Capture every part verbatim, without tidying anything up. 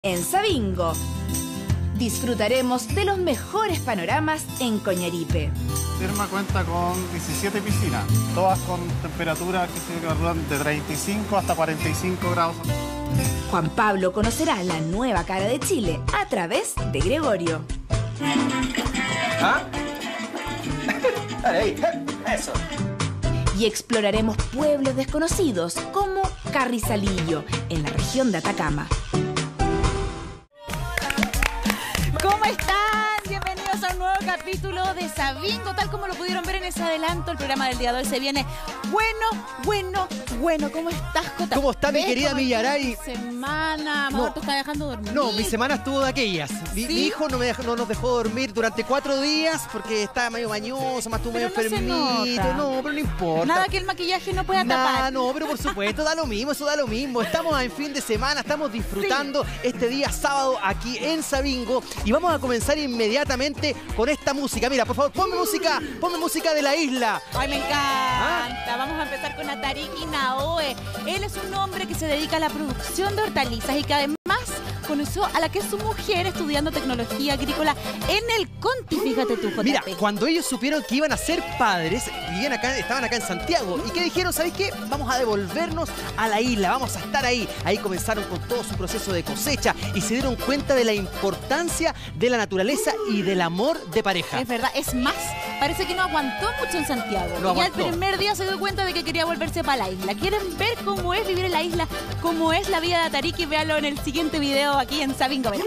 En Sabingo disfrutaremos de los mejores panoramas en Coñaripe. Terma cuenta con diecisiete piscinas, todas con temperaturas que se calculan de treinta y cinco hasta cuarenta y cinco grados. Juan Pablo conocerá la nueva cara de Chile a través de Gregorio. ¿Ah? Ahí, eso. Y exploraremos pueblos desconocidos como Carrizalillo, en la región de Atacama. ¿Cómo están? Bienvenidos a un nuevo capítulo de Sabingo. Tal como lo pudieron ver en ese adelanto, el programa del día de hoy se viene bueno, bueno, bueno. ¿Cómo estás, Cota? ¿Cómo está mi querida Millaray? Semana, No. no. ¿Te está dejando dormir? No, mi semana estuvo de aquellas. Mi, ¿Sí? mi hijo no, me dejó, no nos dejó dormir durante cuatro días porque estaba medio bañoso, más estuvo medio Pero no se enfermito. nota. No, pero no importa. Nada que el maquillaje no pueda Nah, tapar. no, pero por supuesto, da lo mismo, eso da lo mismo. Estamos en fin de semana, estamos disfrutando este día sábado aquí en Sabingo y vamos a comenzar inmediatamente con esta música. Mira, por favor, ponme música, ponme música de la isla. Ay, me encanta. Ah. Vamos a empezar con Atariki Naoe. Él es un hombre que se dedica a la producción de hortalizas y que además conoció a la que es su mujer estudiando tecnología agrícola en el Conti. Fíjate tú, J P. Mira, cuando ellos supieron que iban a ser padres, vivían acá, estaban acá en Santiago, y que dijeron, ¿sabéis qué? Vamos a devolvernos a la isla, vamos a estar ahí. Ahí comenzaron con todo su proceso de cosecha y se dieron cuenta de la importancia de la naturaleza y del amor de pareja. Es verdad, es más, parece que no aguantó mucho en Santiago. No y ya el aguantó. primer día se dio cuenta de que quería volverse para la isla. ¿Quieren ver cómo es vivir en la isla? ¿Cómo es la vida de Atariki? Véanlo en el siguiente video aquí en Sabingo. Verá.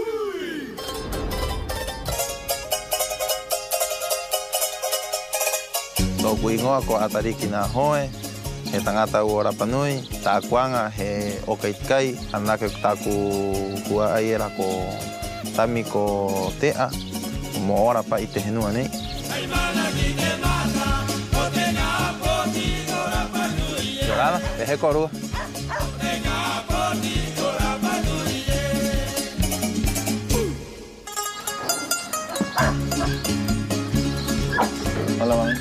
Lo cuingo ko Atariki Naoe, he tangata ora panui, ta kuanga he okaikai, anake taku kua aira ko tami ko tea, mo ora pa ite henua nei. Llorada, deje coru. Hola, mami.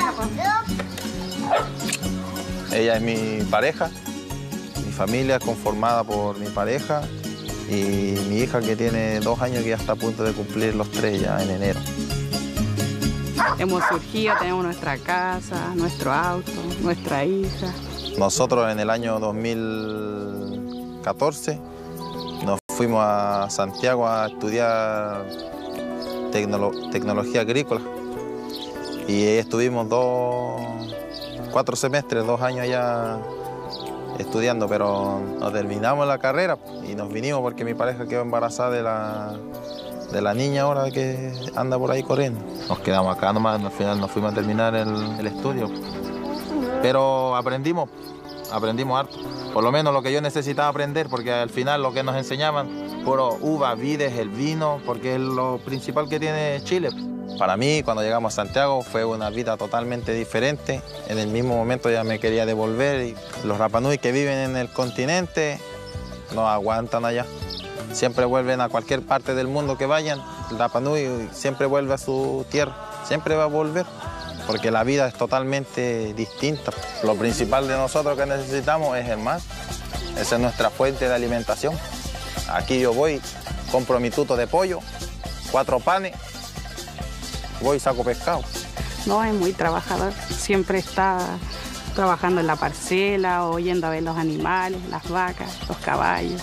Ella es mi pareja, mi familia es conformada por mi pareja y mi hija que tiene dos años que ya está a punto de cumplir los tres ya en enero. Hemos surgido, tenemos nuestra casa, nuestro auto, nuestra hija. Nosotros en el año dos mil catorce nos fuimos a Santiago a estudiar tecnolo- tecnología agrícola y estuvimos dos, cuatro semestres, dos años ya estudiando, pero no terminamos la carrera y nos vinimos porque mi pareja quedó embarazada de la, de la niña ahora que anda por ahí corriendo. Nos quedamos acá nomás, al final nos fuimos a terminar el, el estudio, pero aprendimos, aprendimos harto. Por lo menos lo que yo necesitaba aprender, porque al final lo que nos enseñaban, puro uva, vides, el vino, porque es lo principal que tiene Chile. Para mí, cuando llegamos a Santiago, fue una vida totalmente diferente. En el mismo momento ya me quería devolver y los Rapanui que viven en el continente no aguantan allá. Siempre vuelven a cualquier parte del mundo que vayan. El Rapanui siempre vuelve a su tierra, siempre va a volver, porque la vida es totalmente distinta. Lo principal de nosotros que necesitamos es el mar. Esa es nuestra fuente de alimentación. Aquí yo voy, compro mi tuto de pollo, cuatro panes, voy y saco pescado. No, es muy trabajador, siempre está trabajando en la parcela o yendo a ver los animales, las vacas, los caballos.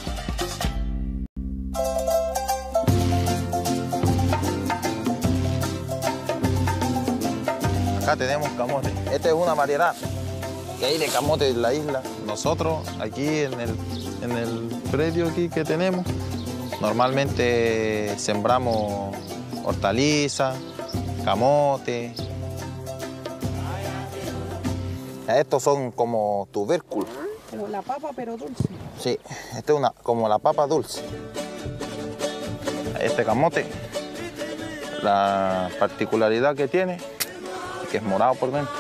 Acá tenemos camote. Esta es una variedad que hay de camote en la isla. Nosotros aquí en el, en el predio aquí que tenemos, normalmente sembramos hortalizas, camote. Estos son como tubérculos. Como la papa, pero dulce. Sí, este es una, como la papa dulce. Este camote, la particularidad que tiene es que es morado por dentro.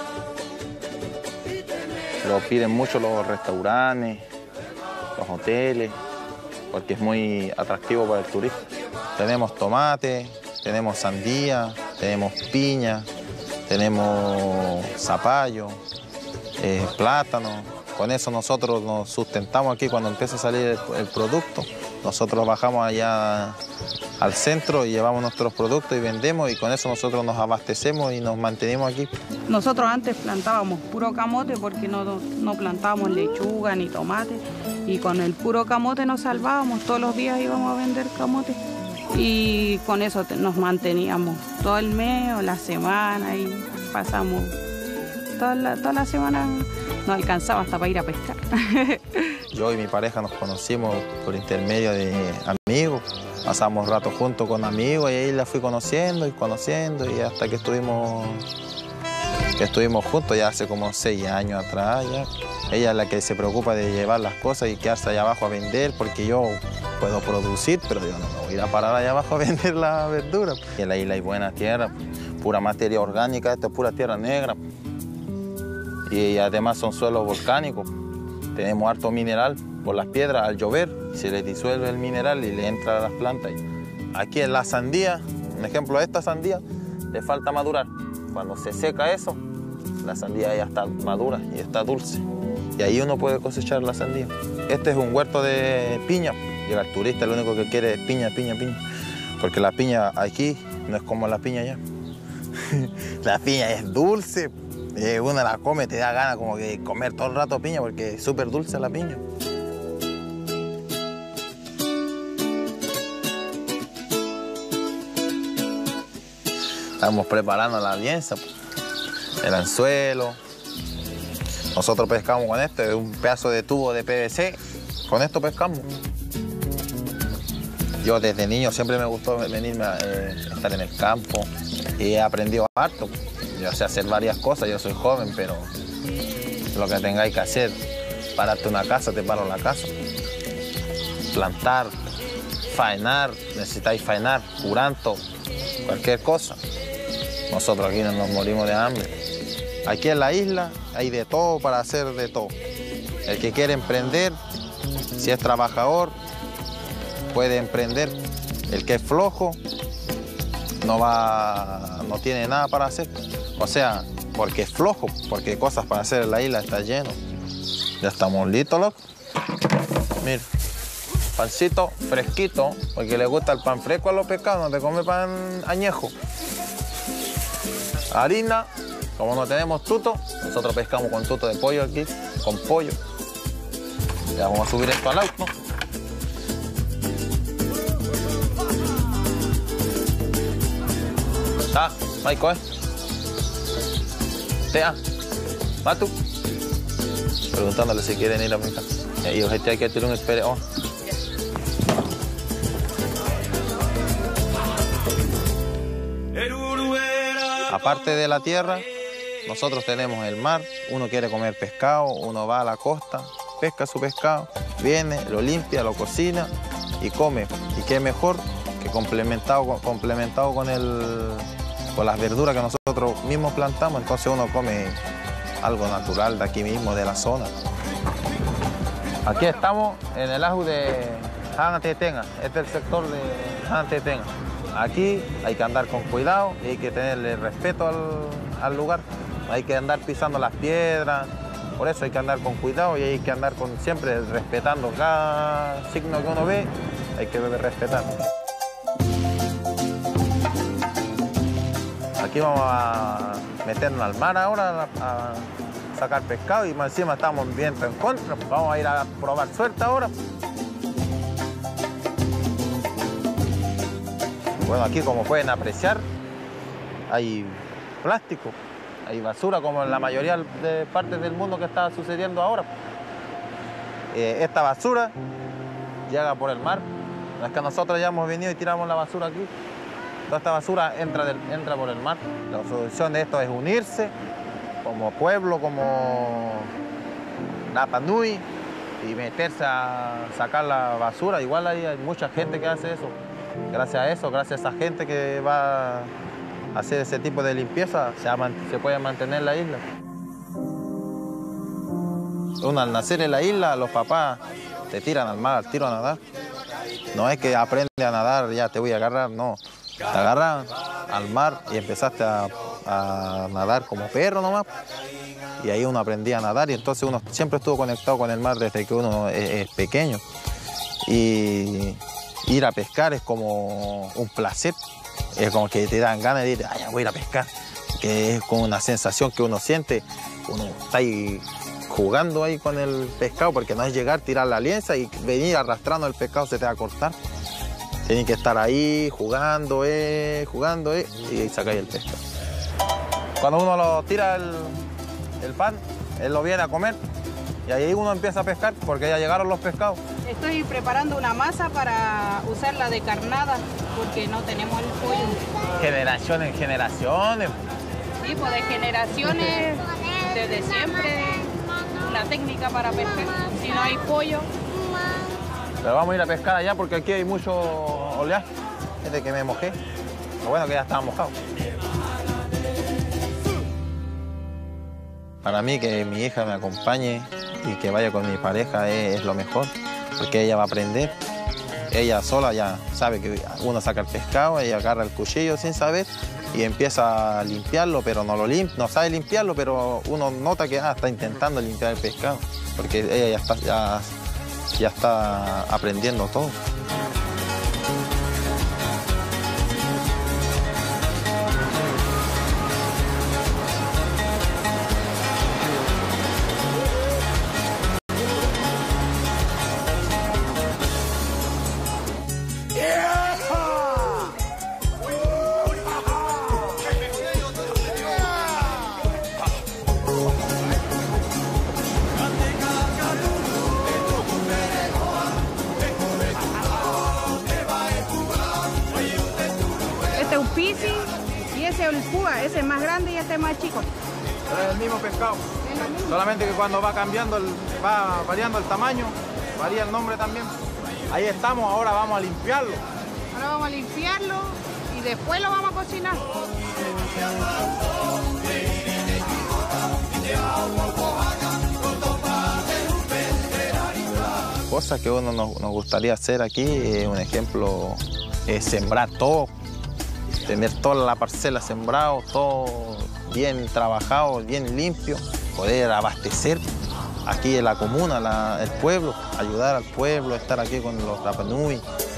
Lo piden mucho los restaurantes, los hoteles, porque es muy atractivo para el turista. Tenemos tomate, tenemos sandía, tenemos piña, tenemos zapallo, eh, plátano. Con eso nosotros nos sustentamos aquí cuando empieza a salir el, el producto Nosotros bajamos allá al centro y llevamos nuestros productos y vendemos y con eso nosotros nos abastecemos y nos mantenemos aquí. Nosotros antes plantábamos puro camote porque no, no plantábamos lechuga ni tomate y con el puro camote nos salvábamos, todos los días íbamos a vender camote y con eso nos manteníamos todo el mes o la semana y pasamos toda la, toda la semana, nos alcanzaba hasta para ir a pescar. Yo y mi pareja nos conocimos por intermedio de amigos, pasamos rato juntos con amigos y ahí la fui conociendo y conociendo y hasta que estuvimos, que estuvimos juntos ya hace como seis años atrás. Ya. Ella es la que se preocupa de llevar las cosas y quedarse allá abajo a vender porque yo puedo producir, pero yo no me voy a ir a parar allá abajo a vender la verdura. En la isla hay buena tierra, pura materia orgánica, esto es pura tierra negra. Y además son suelos volcánicos. Tenemos harto mineral por las piedras al llover, se les disuelve el mineral y le entra a las plantas. Aquí en la sandía, un ejemplo de esta sandía, le falta madurar. Cuando se seca eso, la sandía ya está madura y está dulce. Y ahí uno puede cosechar la sandía. Este es un huerto de piña. Llega el turista, lo único que quiere es piña, piña, piña. Porque la piña aquí no es como la piña allá. La piña es dulce. Y uno la come, te da ganas como que comer todo el rato piña porque es súper dulce la piña. Estamos preparando la lienza, el anzuelo. Nosotros pescamos con esto, es un pedazo de tubo de P V C. Con esto pescamos. Yo desde niño siempre me gustó venirme a eh, estar en el campo y he aprendido harto. Yo sé hacer varias cosas, yo soy joven, pero lo que tengáis que hacer, pararte una casa, te paro la casa. Plantar, faenar, necesitáis faenar, curanto, cualquier cosa. Nosotros aquí no nos morimos de hambre. Aquí en la isla hay de todo para hacer de todo. El que quiere emprender, si es trabajador, puede emprender. El que es flojo, no va, no tiene nada para hacer. O sea, porque es flojo, porque cosas para hacer en la isla está lleno. Ya estamos listos, loco. Mira, pancito fresquito, porque le gusta el pan fresco a los pescados, no te come pan añejo. Harina, como no tenemos tuto, nosotros pescamos con tuto de pollo aquí, con pollo. Ya vamos a subir esto al auto. Ah, Maico, ¿eh? Tea, Matu. Preguntándole si quieren ir a pescar. Y ellos este hay que tener un espere. Oh. Aparte de la tierra, nosotros tenemos el mar. Uno quiere comer pescado, uno va a la costa, pesca su pescado, viene, lo limpia, lo cocina y come. Y qué mejor que complementado, complementado con el... con las verduras que nosotros mismos plantamos, entonces uno come algo natural de aquí mismo, de la zona. Aquí estamos en el ajo de Janatetenga, este es el sector de Janatetenga. Aquí hay que andar con cuidado y hay que tenerle respeto al, al lugar. Hay que andar pisando las piedras, por eso hay que andar con cuidado y hay que andar con, siempre respetando cada signo que uno ve, hay que respetar. Aquí vamos a meternos al mar ahora a sacar pescado y más encima estamos en viento en contra. Vamos a ir a probar suerte ahora. Bueno, aquí como pueden apreciar hay plástico, hay basura como en la mayoría de partes del mundo que está sucediendo ahora. Eh, esta basura llega por el mar. No es que nosotros ya hemos venido y tiramos la basura aquí. Toda esta basura entra, del, entra por el mar. La solución de esto es unirse como pueblo, como Rapa Nui y meterse a sacar la basura. Igual hay, hay mucha gente que hace eso. Gracias a eso, gracias a esa gente que va a hacer ese tipo de limpieza, se, se puede mantener la isla. Uno al nacer en la isla, los papás te tiran al mar, al tiro a nadar. No es que aprende a nadar, ya te voy a agarrar, no. Te agarran al mar y empezaste a, a nadar como perro nomás. Y ahí uno aprendía a nadar y entonces uno siempre estuvo conectado con el mar desde que uno es, es pequeño. Y ir a pescar es como un placer. Es como que te dan ganas de ir, ay, voy a ir a pescar. Que es como una sensación que uno siente. Uno está ahí jugando ahí con el pescado, porque no es llegar, tirar la lienza y venir arrastrando el pescado, se te va a cortar. Tienen que estar ahí jugando, eh, jugando, eh, y sacar el pescado. Cuando uno lo tira el, el pan, él lo viene a comer y ahí uno empieza a pescar porque ya llegaron los pescados. Estoy preparando una masa para usarla de carnada porque no tenemos el pollo. Generación en generaciones. Sí, pues de generaciones, desde siempre, la técnica para pescar. Si no hay pollo. Pero vamos a ir a pescar allá porque aquí hay mucho oleaje. Desde que me mojé. Lo bueno que ya estaba mojado. Para mí que mi hija me acompañe y que vaya con mi pareja es, es lo mejor, porque ella va a aprender. Ella sola ya sabe que uno saca el pescado, ella agarra el cuchillo sin saber y empieza a limpiarlo, pero no lo lim no sabe limpiarlo, pero uno nota que ah, está intentando limpiar el pescado, porque ella ya está, ya, ya está aprendiendo todo. Este es un pisi y ese es el púa, ese es más grande y este es más chico. Pero es el mismo pescado. Solamente que cuando va cambiando, el, va variando el tamaño, varía el nombre también. Ahí estamos, ahora vamos a limpiarlo. Ahora vamos a limpiarlo y después lo vamos a cocinar. Cosas que uno nos, nos gustaría hacer aquí, eh, un ejemplo, es sembrar todo, tener toda la parcela sembrado, todo bien trabajado, bien limpio, poder abastecer aquí en la comuna, la, el pueblo, ayudar al pueblo, estar aquí con los Rapa Nui.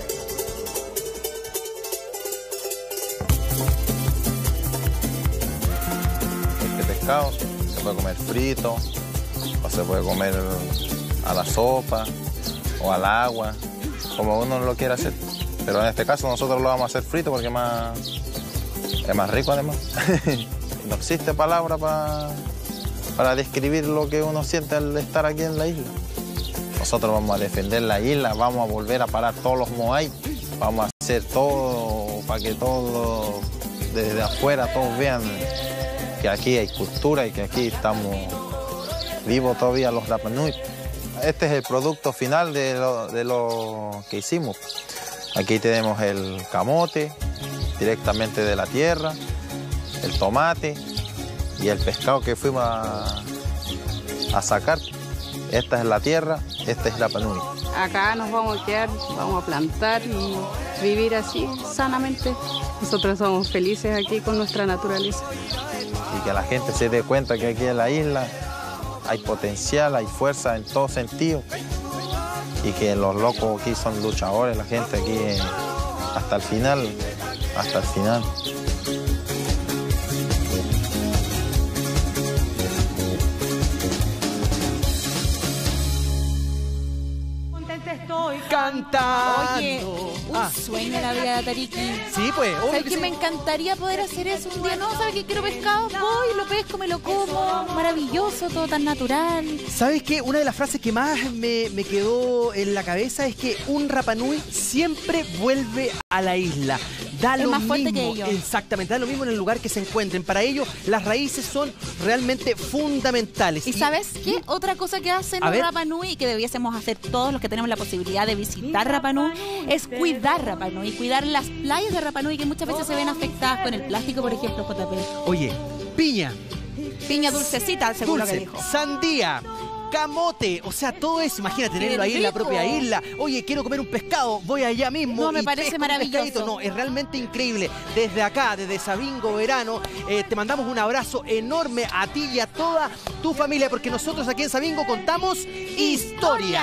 Este pescado se puede comer frito o se puede comer a la sopa o al agua, como uno lo quiera hacer. Pero en este caso nosotros lo vamos a hacer frito porque es más, es más rico además. No existe palabra para, para describir lo que uno siente al estar aquí en la isla. Nosotros vamos a defender la isla, vamos a volver a parar todos los moai, vamos a hacer todo para que todos desde afuera todos vean que aquí hay cultura y que aquí estamos vivos todavía los Rapa Nui. Este es el producto final de lo, de lo que hicimos. Aquí tenemos el camote directamente de la tierra, el tomate y el pescado que fuimos a, a sacar. Esta es la tierra, esta es Rapa Nui. Acá nos vamos a quedar, vamos a plantar y vivir así, sanamente. Nosotros somos felices aquí con nuestra naturaleza. Y que la gente se dé cuenta que aquí en la isla hay potencial, hay fuerza en todo sentido. Y que los locos aquí son luchadores, la gente aquí eh, hasta el final, hasta el final. Estoy cantando. Oye, un Ah, sueño la vida de Atariki. sí, pues, obvio ¿Sabes que que sí. me encantaría poder hacer eso un día? No, ¿sabes que quiero pescado? Voy, lo pesco, me lo como. Maravilloso, todo tan natural. ¿Sabes qué? Una de las frases que más me, me quedó en la cabeza es que un Rapa Nui siempre vuelve a la isla. Da Es lo más fuerte mismo, que ellos. Exactamente, da lo mismo en el lugar que se encuentren. Para ellos, las raíces son realmente fundamentales. ¿Y sabes qué? Otra cosa que hacen A los ver. Rapa Nui, que debiésemos hacer todos los que tenemos la posibilidad de visitar Rapa Nui, es cuidar Rapa Nui, cuidar las playas de Rapa Nui, que muchas veces se ven afectadas con el plástico, por ejemplo, J P. Oye, piña, Piña dulcecita, según lo que dulce, dijo. sandía, camote, o sea, todo eso, imagínate tenerlo ahí en la rico. propia isla. Oye, quiero comer un pescado, voy allá mismo. No, me y parece pesco un maravilloso. pescadito. No, es realmente increíble. Desde acá, desde Sabingo Verano, eh, te mandamos un abrazo enorme a ti y a toda tu familia, porque nosotros aquí en Sabingo contamos historias.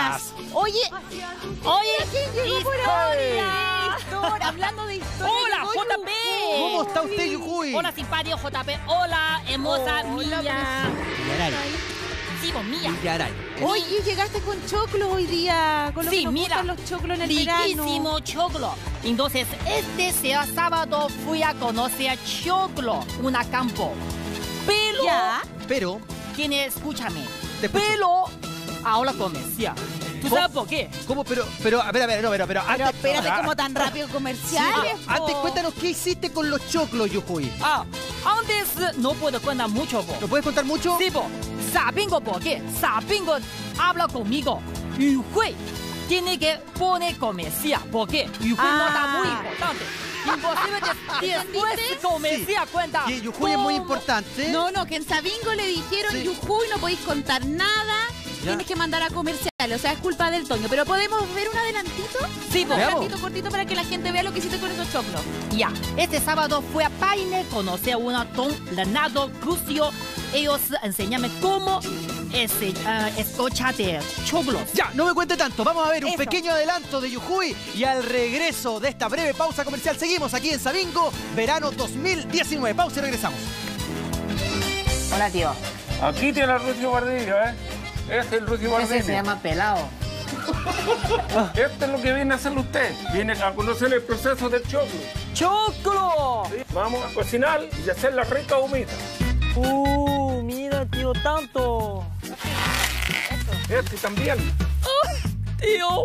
Oye, oye, historia. historia, hablando de historia. Hola, llegó J P. Yujuy. ¿Cómo está usted, Yujuy? Hola, simpático J P. Hola, hermosa Hola, Mía. Villaray. Sí, vos, Mía. Villaray. Oye, llegaste con choclo hoy día. Con lo Sí, que nos mira, gustan los choclos en el verano. Riquísimo choclo. Entonces, este sea sábado fui a conocer choclo, una campo. Pero, Ya. Pero, tiene, escúchame, Te escucho. pero ahora comercial. ¿Tú ¿Cómo? sabes por qué? ¿cómo? Pero, pero, a ver, a ver, no, pero, pero Pero antes... espérate, Ah, como tan rápido sí, comerciales. pero antes po. cuéntanos qué hiciste con los choclos, Yujuy. Ah, antes no puedo contar mucho, po. ¿Nos puedes contar mucho? Sí, po. Sabingo, ¿por qué? Sabingo habla conmigo. Yujuy tiene que poner comercial. ¿Por qué? Yujuy Ah. no está muy importante. Imposible que después de comercial cuenta. Que Yujuy es muy cómo- importante. No, no, que en Sabingo le dijeron, Sí. Yujuy, no podéis contar nada, Ya. tienes que mandar a comerciales, o sea, es culpa del Toño. Pero ¿podemos ver un adelantito? Sí, po. Un Veamos. adelantito cortito para que la gente vea lo que hiciste con esos choclos. Ya, este sábado fui a Paine conocer una con Leonardo Crucio. Ellos enseñaron cómo es, uh, escucha de choclos. Ya, no me cuente tanto. Vamos a ver un Eso. pequeño adelanto de Yujuy y al regreso de esta breve pausa comercial seguimos aquí en Sabingo, verano dos mil diecinueve. Pausa y regresamos. Hola, tío. Aquí tiene el Lucio Bardillo, ¿eh? Este es el Lucio Ese se Bardillo. llama pelado. Este es lo que viene a hacer usted. Viene a conocer el proceso del choclo. ¡Choclo! ¿Sí? Vamos a cocinar y hacer la rica humita. ¡Uh! Mira, tío, tanto. Este también. Tío.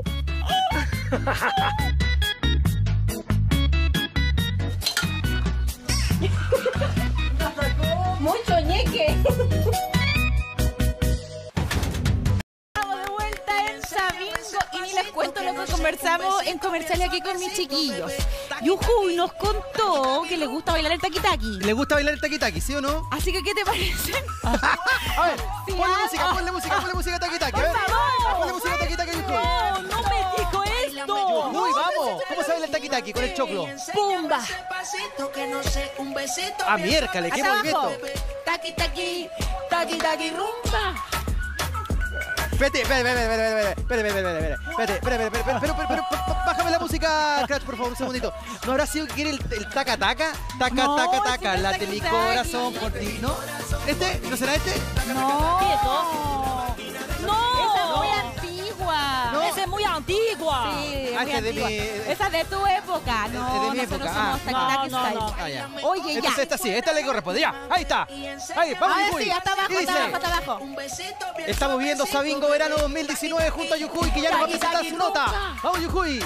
Mucho ñeque. Estamos de vuelta en Sabingo y ni les cuento lo que conversamos en comerciales aquí con mis chiquillos. Yujuy nos contó que le gusta bailar el taqui-taqui. ¿Le gusta bailar el taqui-taqui, sí o no? Así que, ¿qué te parece? A ver, Sí, ponle ah, música, ah. ponle música, ponle música taqui-taqui. A ver, favor. ponle música taqui-taqui, Yujuy. ¡No! ¡No me dijo esto! Yujuy, vamos. ¿Cómo se baila el taqui-taqui con el choclo? ¡Pumba! A miércale, qué Hasta abajo. movimiento. Taqui-taqui, taqui-taqui, rumba. Espérate, espérate, espérate, espérate, espérate, espérate, espérate, espérate, espérate, espérate, pero, pero, pero, pero, bájame la música, Crash, por favor, un segundito. ¿No habrá sido que quiere el, el taca-taca? Taca, No, taca, ese taca, no es late mi taqui-taqui. corazón por ti, ¿no? ¿Este? ¿No será este? No. ¿Qué es eso? ¡No! Esa es muy antigua. No. ¡Esa es muy antigua! Sí, es Ah, muy este es de antigua. mi- Esa es de tu época. No, Es de mi nosotros época, somos ah. taqui-taqui No, no, style. no. Ah, ya. Oye, ya. Entonces esta sí, esta le corresponde, ya, ahí está. Ahí, vamos, Ahora Yujuy. sí, hasta abajo, ¿Qué hasta dice? abajo, hasta abajo. Estamos viendo Sabingo Verano dos mil diecinueve junto a Yujuy, que ya nos va a Taqui, presentar taqui, su nota. rumba. Vamos, Yujuy.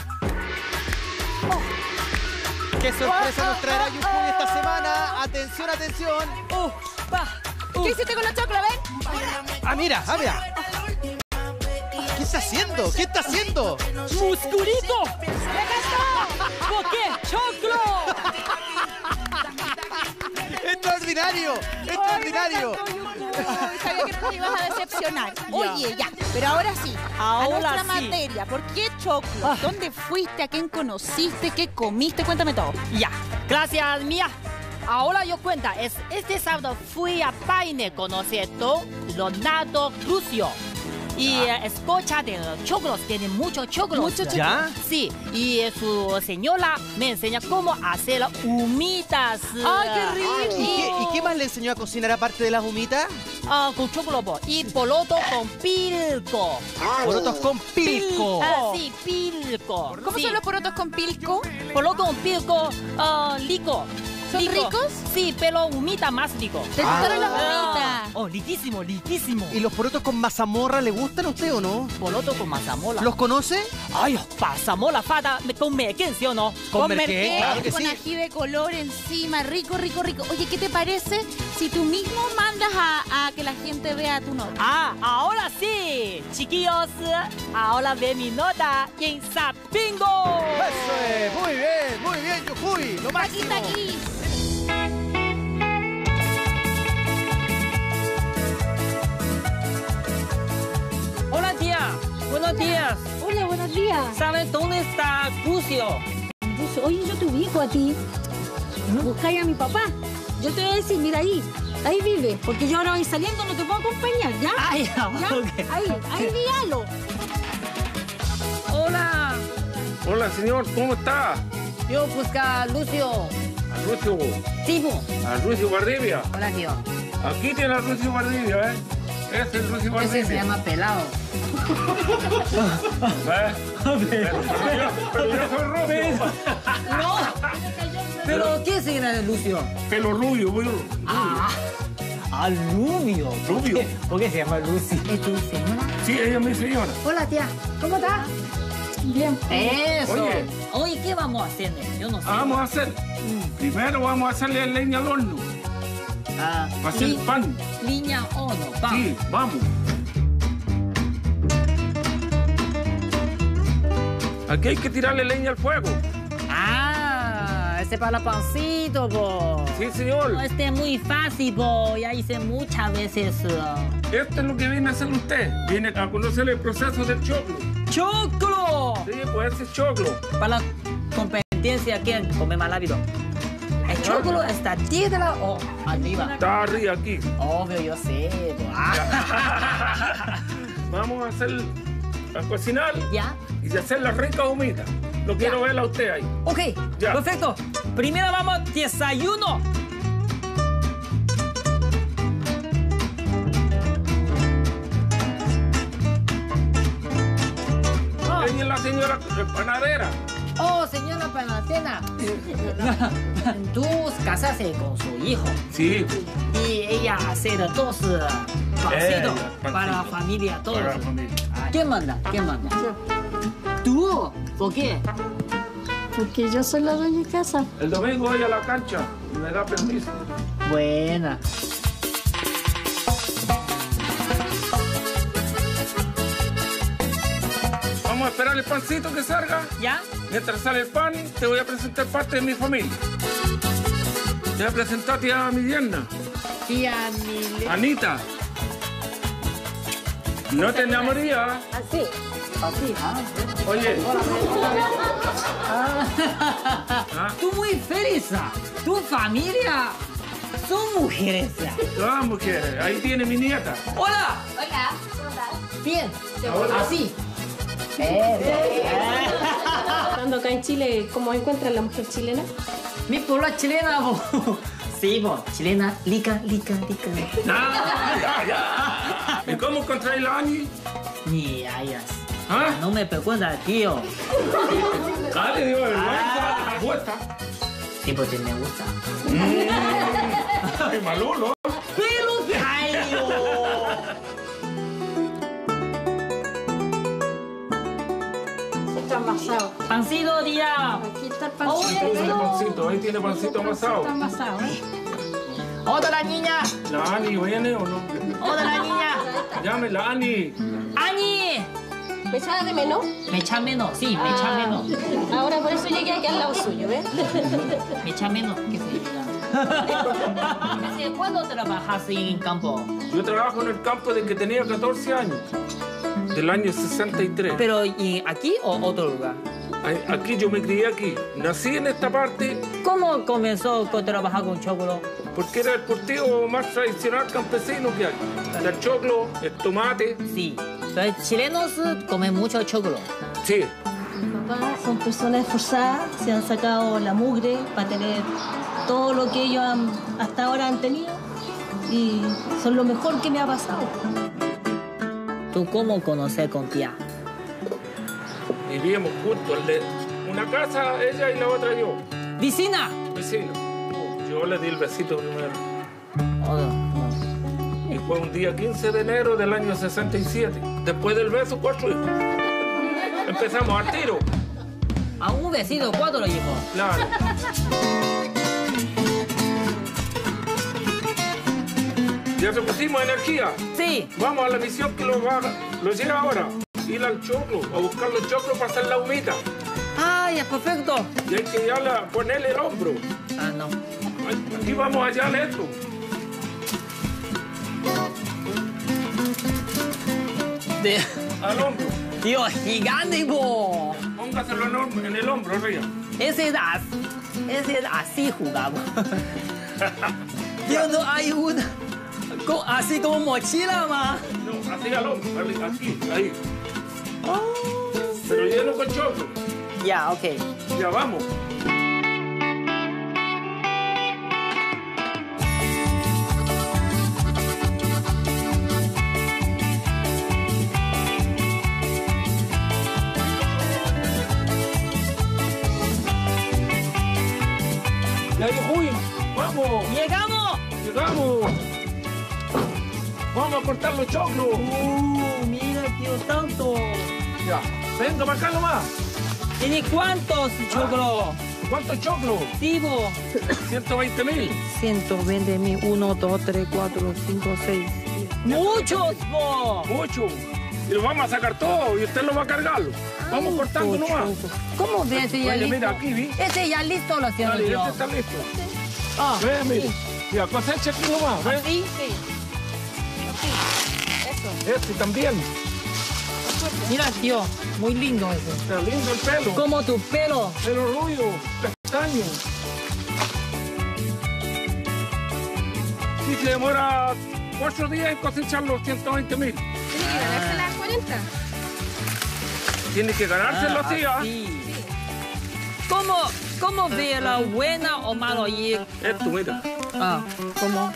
¿Qué sorpresa nos traerá Yujuy esta semana? Atención, atención. ¡Uh! ¡Va! Uh. ¿Qué hiciste con los choclos, ven? Ah, mira, ah, mira. ¿Qué está haciendo? ¿Qué está haciendo? ¡Musculito! ¿Por qué? ¡Choclo! ¡Extraordinario! ¡Extraordinario! Uy, sabía que no nos ibas a decepcionar. Oye, ya. Pero ahora sí, a Ahora nuestra sí. materia. ¿Por qué choclo? Ah. ¿Dónde fuiste? ¿A quién conociste? ¿Qué comiste? Cuéntame todo. Ya, gracias, Mía. Ahora yo cuenta, es este sábado fui a Paine conociendo Leonardo Crucio. Y eh, escucha de choclos, tiene muchos choclos. Muchos choclos. ¿Ya? Sí, y eh, su señora me enseña cómo hacer humitas. ¡Ay, qué rico! ¿Y qué, y qué más le enseñó a cocinar aparte de las humitas? Ah, con choclo po. Y poloto con pilco. Porotos con pilco. Ah, sí, pilco. ¿Cómo Sí. son los porotos con pilco? Poloto con pilco, ah, lico. ¿Son Lico. ricos? Sí, pero humita más rico. ¿Te gustaron las Ah. humitas? Oh, liquísimo, liquísimo. ¿Y los porotos con mazamorra le gustan a usted o no? Poloto con mazamola. ¿Los conoce? Ay, pasamola fata me- con merquén, ¿sí o no? Con merquén, merquén, claro que con sí. ají de color encima, rico, rico, rico. Oye, ¿qué te parece si tú mismo mandas a, a que la gente vea tu nota? Ah, ahora sí, chiquillos, ahora ve mi nota en Sabingo. Eso es, muy bien, muy bien, Yujuy, lo Aquí máximo. está aquí. Hola, tía. Buenos días. Hola, buenos días. ¿Sabes dónde está Crucio? Dice, oye, yo te ubico a ti. Buscáis a mi papá. Yo te voy a decir, mira ahí, ahí vive, porque yo ahora voy saliendo, no te puedo acompañar, ¿ya? Ay, ¿Ya? ok. Ahí, ahí guíalo. Hola, señor, ¿cómo está? Yo busca a Lucio. A Lucio. Tipo. A Lucio Valdivia. Hola, tío. Aquí tiene a Lucio Valdivia, ¿eh? Ese es Lucio Valdivia. Ese se llama pelado. ¿Eh? Pero, pero, yo, pero yo soy rubio. No. ¿Pero qué se llama Lucio? Pelo rubio, rubio. Ah. Ah, Rubio. Rubio. ¿Por qué, ¿Por qué se llama Lucy? ¿Es tu señora? Sí, ella es mi señora. Hola, tía. ¿Cómo estás? Bien. Eso. Oye. Oye, ¿qué vamos a hacer? Yo no sé. Vamos a hacer. Primero vamos a hacerle leña al horno. Ah, Para hacer li- pan. Línea horno, pan. Sí, vamos. Aquí hay que tirarle leña al fuego. Ah, este para pancito, po. Sí, señor. No, este es muy fácil, po. Ya hice muchas veces. Esto es lo que viene a hacer usted. Viene a conocer el proceso del choclo. ¡Choclo! Sí, pues ese es choclo. Para la competencia, ¿quién come más rápido? ¿El choclo está tierra o arriba? Está arriba aquí. Obvio, yo sé. po. Ah. Vamos a hacer, a cocinar ¿Ya? y a hacer la rica humita. Lo quiero verla a usted ahí. Ok, Ya. perfecto. Primero vamos desayuno. Ella es la señora panadera. Oh, señora panadera. Tú casaste con su hijo Sí. y ella hace dos eh, pancitos Ella, pancito. para la familia, todos. Para la familia. ¿Quién manda? ¿Quién manda? ¿Tú? ¿Por qué? Porque yo soy la dueña de casa. El domingo voy a la cancha y me da permiso. Buena. Vamos a esperar el pancito que salga. ¿Ya? Mientras sale el pan, te voy a presentar parte de mi familia. Te voy a presentar a tía mi yerna, Tía Mile. Anita. No te enamorías. Así. Así, ah. Oye, Ah. Tú muy feliz. Tu familia son mujeres. todas mujeres. Ahí tiene mi nieta. Hola. Hola, ¿cómo estás? Bien. Hola. Así. Estando acá en Chile, ¿cómo encuentran la mujer chilena? Mi pueblo es chilena, bo. Sí, bo. Chilena, lica, lica, lica. Ah, ya, ya. ¿Y cómo encontráis la Ani? Ni hayas. ¿Ah? No me pregunta, tío. Ah, le dio vergüenza. Apuesta. Sí, porque me gusta. Ay, malulo. ¡Pero callo! Está amasado. Pancito, tía. Aquí está el Oh, pancito. Ahí tiene pancito, ahí tiene pancito amasado. Está amasado, ¿eh? ¡Otra niña! ¿La Ani viene o no? ¡Otra niña! Llame la Ani. ¡Ani! ¿Me echaba de menos? Me echa menos, sí, me echa menos. Ahora por eso llegué aquí al lado suyo, ¿ves? Me echa menos que se diga. ¿Desde cuándo trabajas en campo? Yo trabajo en el campo desde que tenía catorce años, del año sesenta y tres. ¿Pero y aquí o otro lugar? Ay, aquí yo me crié aquí. Nací en esta parte ¿Cómo comenzó a trabajar con choclo? porque era el cultivo más tradicional campesino que hay. Está el choclo, el tomate. Sí. Los chilenos comen mucho choclo. Sí. Mis papás son personas esforzadas, se han sacado la mugre para tener todo lo que ellos han- hasta ahora han tenido y son lo mejor que me ha pasado. ¿Tú cómo conoces con tía? Vivíamos juntos. el de una casa ella y la otra yo. ¡Vicina! Vecino. Yo le di el besito primero. Oh, no. Y fue un día quince de enero del año sesenta y siete. Después del beso, cuatro hijos. Empezamos al tiro. A un vecino, cuatro hijos. Claro. Ya repusimos energía. Sí. Vamos a la misión que lo, va, lo llega ahora. Ir al choclo, a buscar los choclos para hacer la humita. ¡Ay, es perfecto! Y hay que ya la, ponerle el hombro. Ah, no. Aquí vamos allá adentro. De... Al hombro. Tío, gigante, po. Póngaselo en, hom- en el hombro, arriba. Ese es así, ese es así jugamos. Tío, no hay una... co- así como mochila, más. No, así al hombro, arriba, aquí, ahí. Pero lleno con choclo. Ya, ok. Ya vamos. Ya, uy, vamos. ¡Llegamos! Llegamos. Vamos a cortar los choclos. ¡Uh, mira, tío, tanto! Ya, venga para acá nomás. ¿Tiene cuántos choclos? ¿Cuántos choclos? Sí, bo. ciento veinte mil. ciento veinte mil, uno, dos, tres, cuatro, cinco, seis. ¡Muchos, bo! Mucho. Y lo vamos a sacar todo y usted lo va a cargar. Vamos cortando nomás. ¿Cómo ve ese ya Oye, listo? mira, aquí vi. Ese ya listo lo haciendo Dale, yo. este está listo. Ah, Ve, mira. sí. Mira, cosecha aquí nomás, ¿ves? ¿Sí? Sí. Este también. Mira, tío, muy lindo ese. Está lindo el pelo. Como tu pelo. Pelo rubio, castaño. Sí, se demora cuatro días en cosechar los ciento veinte mil. Tiene que ganarse las cuarenta. Tiene que ganárselo, Ah, sí, ¿ah? así. ¿Cómo, ¿Cómo ve la buena o malo allí? Esto, mira. Ah, ¿cómo?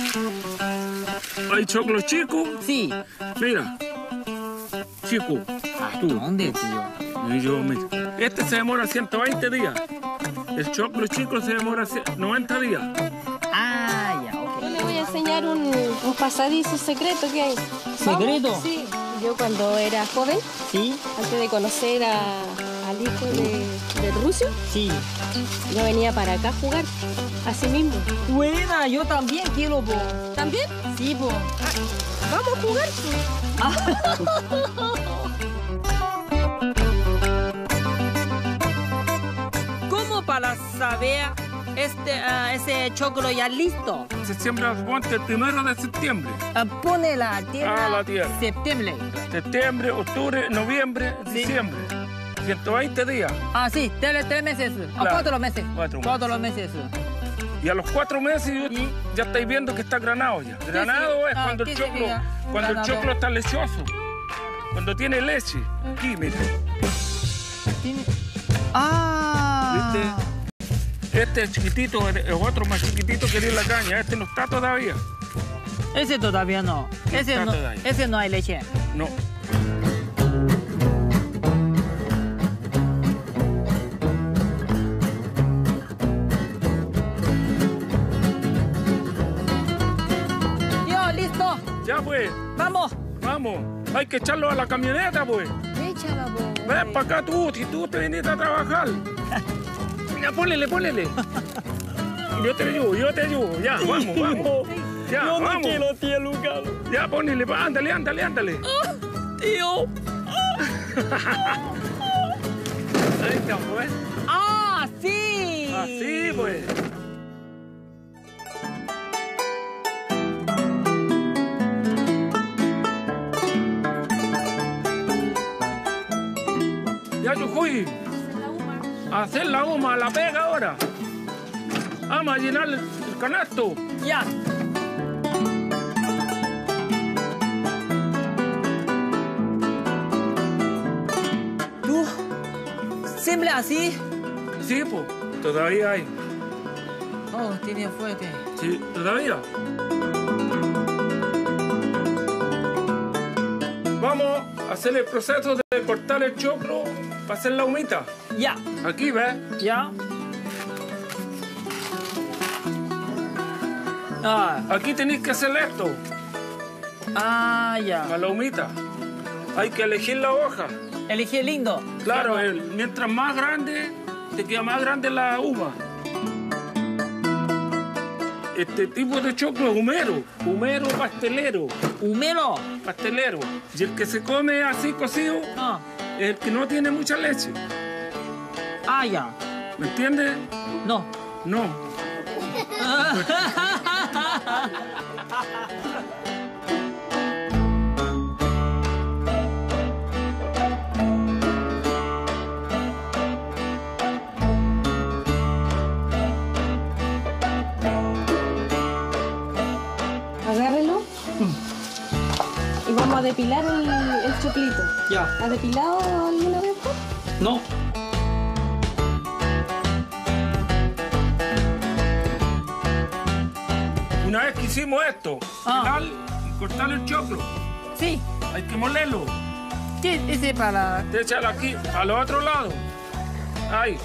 Hay choclos chicos. Sí. Mira. Chico. Tú. ¿Dónde, tío? Y yo, mira. Este se demora ciento veinte días. El choclo chico se demora noventa días. Ah, ya, ok. Yo le voy a enseñar un, un pasadizo secreto que hay. ¿Secreto? ¿Vamos? Sí. Yo cuando era joven, ¿Sí? antes de conocer a, al hijo de, de Rusio, Sí. yo venía para acá a jugar, así mismo. Buena, yo también quiero, po. ¿También? Sí, po. Vamos a jugar. ¿Cómo para saber este, ah, ese choclo ya listo? Se siembra suponte el primero de septiembre. Ah, pone la tierra. Ah, la tierra. Septiembre. Septiembre, octubre, noviembre, Sí. diciembre. ciento veinte días. Ah, sí, tres, tres meses. A Claro. cuatro meses. Cuatro meses. Cuatro meses. Y a los cuatro meses ¿Y? ya estáis viendo que está granado ya. Granado sí? es Ah, cuando, ¿qué el choclo, significa cuando el granado? choclo está lechoso. Cuando tiene leche. Aquí, mira. Tiene- Ah. ¿Viste? Este es chiquitito, el otro más chiquitito que tiene la caña. Este no está todavía. Ese todavía no. Ese Está no, todavía. ese no hay leche. No. Yo, listo. Ya pues, Vamos. vamos. Hay que echarlo a la camioneta pues. Échala, po. Ven para acá tú, si tú te viniste a trabajar. Ya, ponele, ponele. Yo te ayudo, yo te ayudo. Ya, vamos, vamos. Ya, Yo no vamos. quiero, tío Lucas. Ya, ponele, pa, ándale, ándale, ándale. Tío. Ahí está, pues. Ah, sí. Así, pues. Ya, Yujuy. Hacer la huma, la pega ahora. Vamos a llenar el, el canasto. Ya. ¿Tú? ¿Siempre así? Sí, pues, todavía hay. Oh, tiene fuerte. Sí, todavía. Vamos a hacer el proceso de cortar el choclo para hacer la humita. Ya. Aquí, ¿ves? Ya. Ah, Aquí tenéis que hacer esto, ah, para ya. la humita. Hay que elegir la hoja. Elegí lindo. Claro, el- mientras más grande, te queda más grande la uva. Este tipo de choclo es humero, humero pastelero, Humero. pastelero. Y el que se come así cocido Ah, es el que no tiene mucha leche. ah, ya. ¿Me entiendes? No. No. Agárrelo. Y vamos a depilar el, el choclito. Ya. ¿Has depilado alguna vez? po? No. una vez que hicimos esto, Ah. pelar y cortar el choclo. Sí. Hay que molerlo. ¿Qué es ese para...? Te echas aquí, al otro lado. Ahí.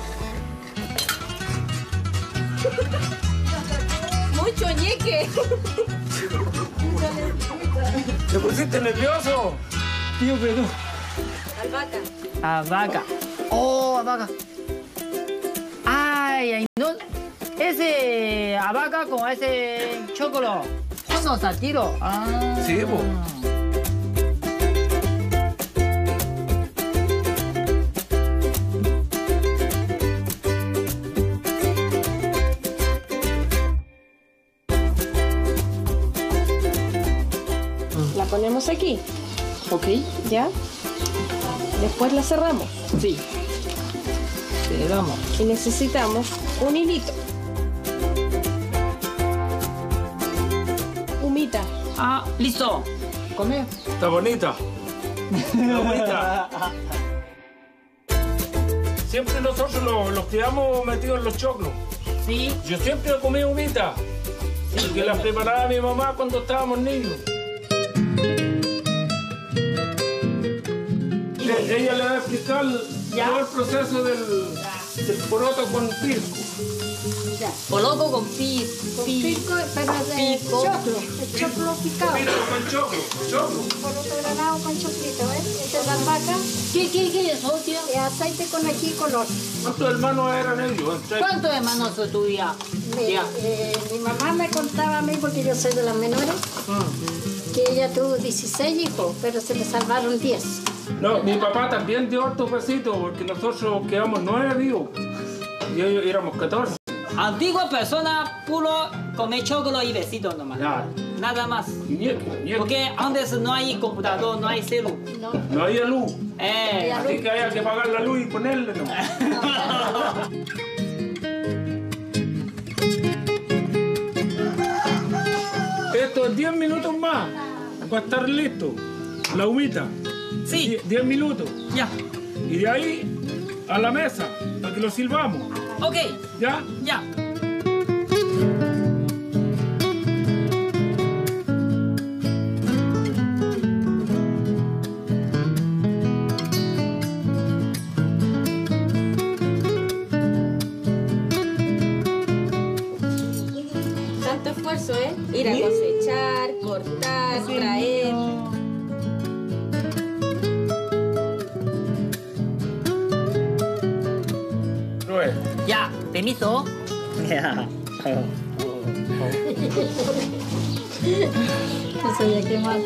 Mucho ñeque. ¿Te pusiste nervioso? Tío, perdón. Albahaca. Albahaca. Oh, albahaca. Ay, ay, no. Ese albahaca con ese chocolo. ¿Son los tiro? Ah. Sí, pues. La ponemos aquí. Ok. ¿Ya? Después la cerramos. Sí. Cerramos. Y necesitamos un hilito. Humita. Ah, listo. Come. Está bonita. Está bonita. Siempre nosotros los, los quedamos metidos en los choclos. Sí. Yo siempre he comido humita. Porque las preparaba mi mamá cuando estábamos niños. E- Ella le va a explicar todo el proceso del, del poroto con pisco. Poroto con pis. Con pico para de Pico. choclo. El choclo picado. Pisco con choclo. Choclo. Poroto granado con choclito, ¿ves? Esta es la albahaca. ¿Qué, qué, qué es, socio? Y aceite con ají color. ¿Cuántos hermanos eran ellos? Entre- ¿Cuántos hermanos son tuyas? Mi, Ya. eh, mi mamá me contaba a mí, porque yo soy de las menores, que ella tuvo dieciséis hijos, pero se le salvaron diez. No, mi papá también dio hartos besitos porque nosotros quedamos nueve vivos. Y ellos éramos catorce. Antigua persona, puro comer chocolo y besitos nomás. Claro. Nada más. Ñeque, ñeque. Porque antes no hay computador, no hay celu. No. No había luz. Eh. Así que había que apagar la luz y ponerle. ¿no? Esto es diez minutos más. Va a estar listo. La humita. Sí. Die- diez minutos. Ya. Y de ahí a la mesa, para que lo silbamos. Ok. ¿Ya? Ya. Tanto esfuerzo, ¿eh? Ir a cosechar, cortar, traer. Pruebe. Ya. Permiso. Ya. Eso ya qué mal.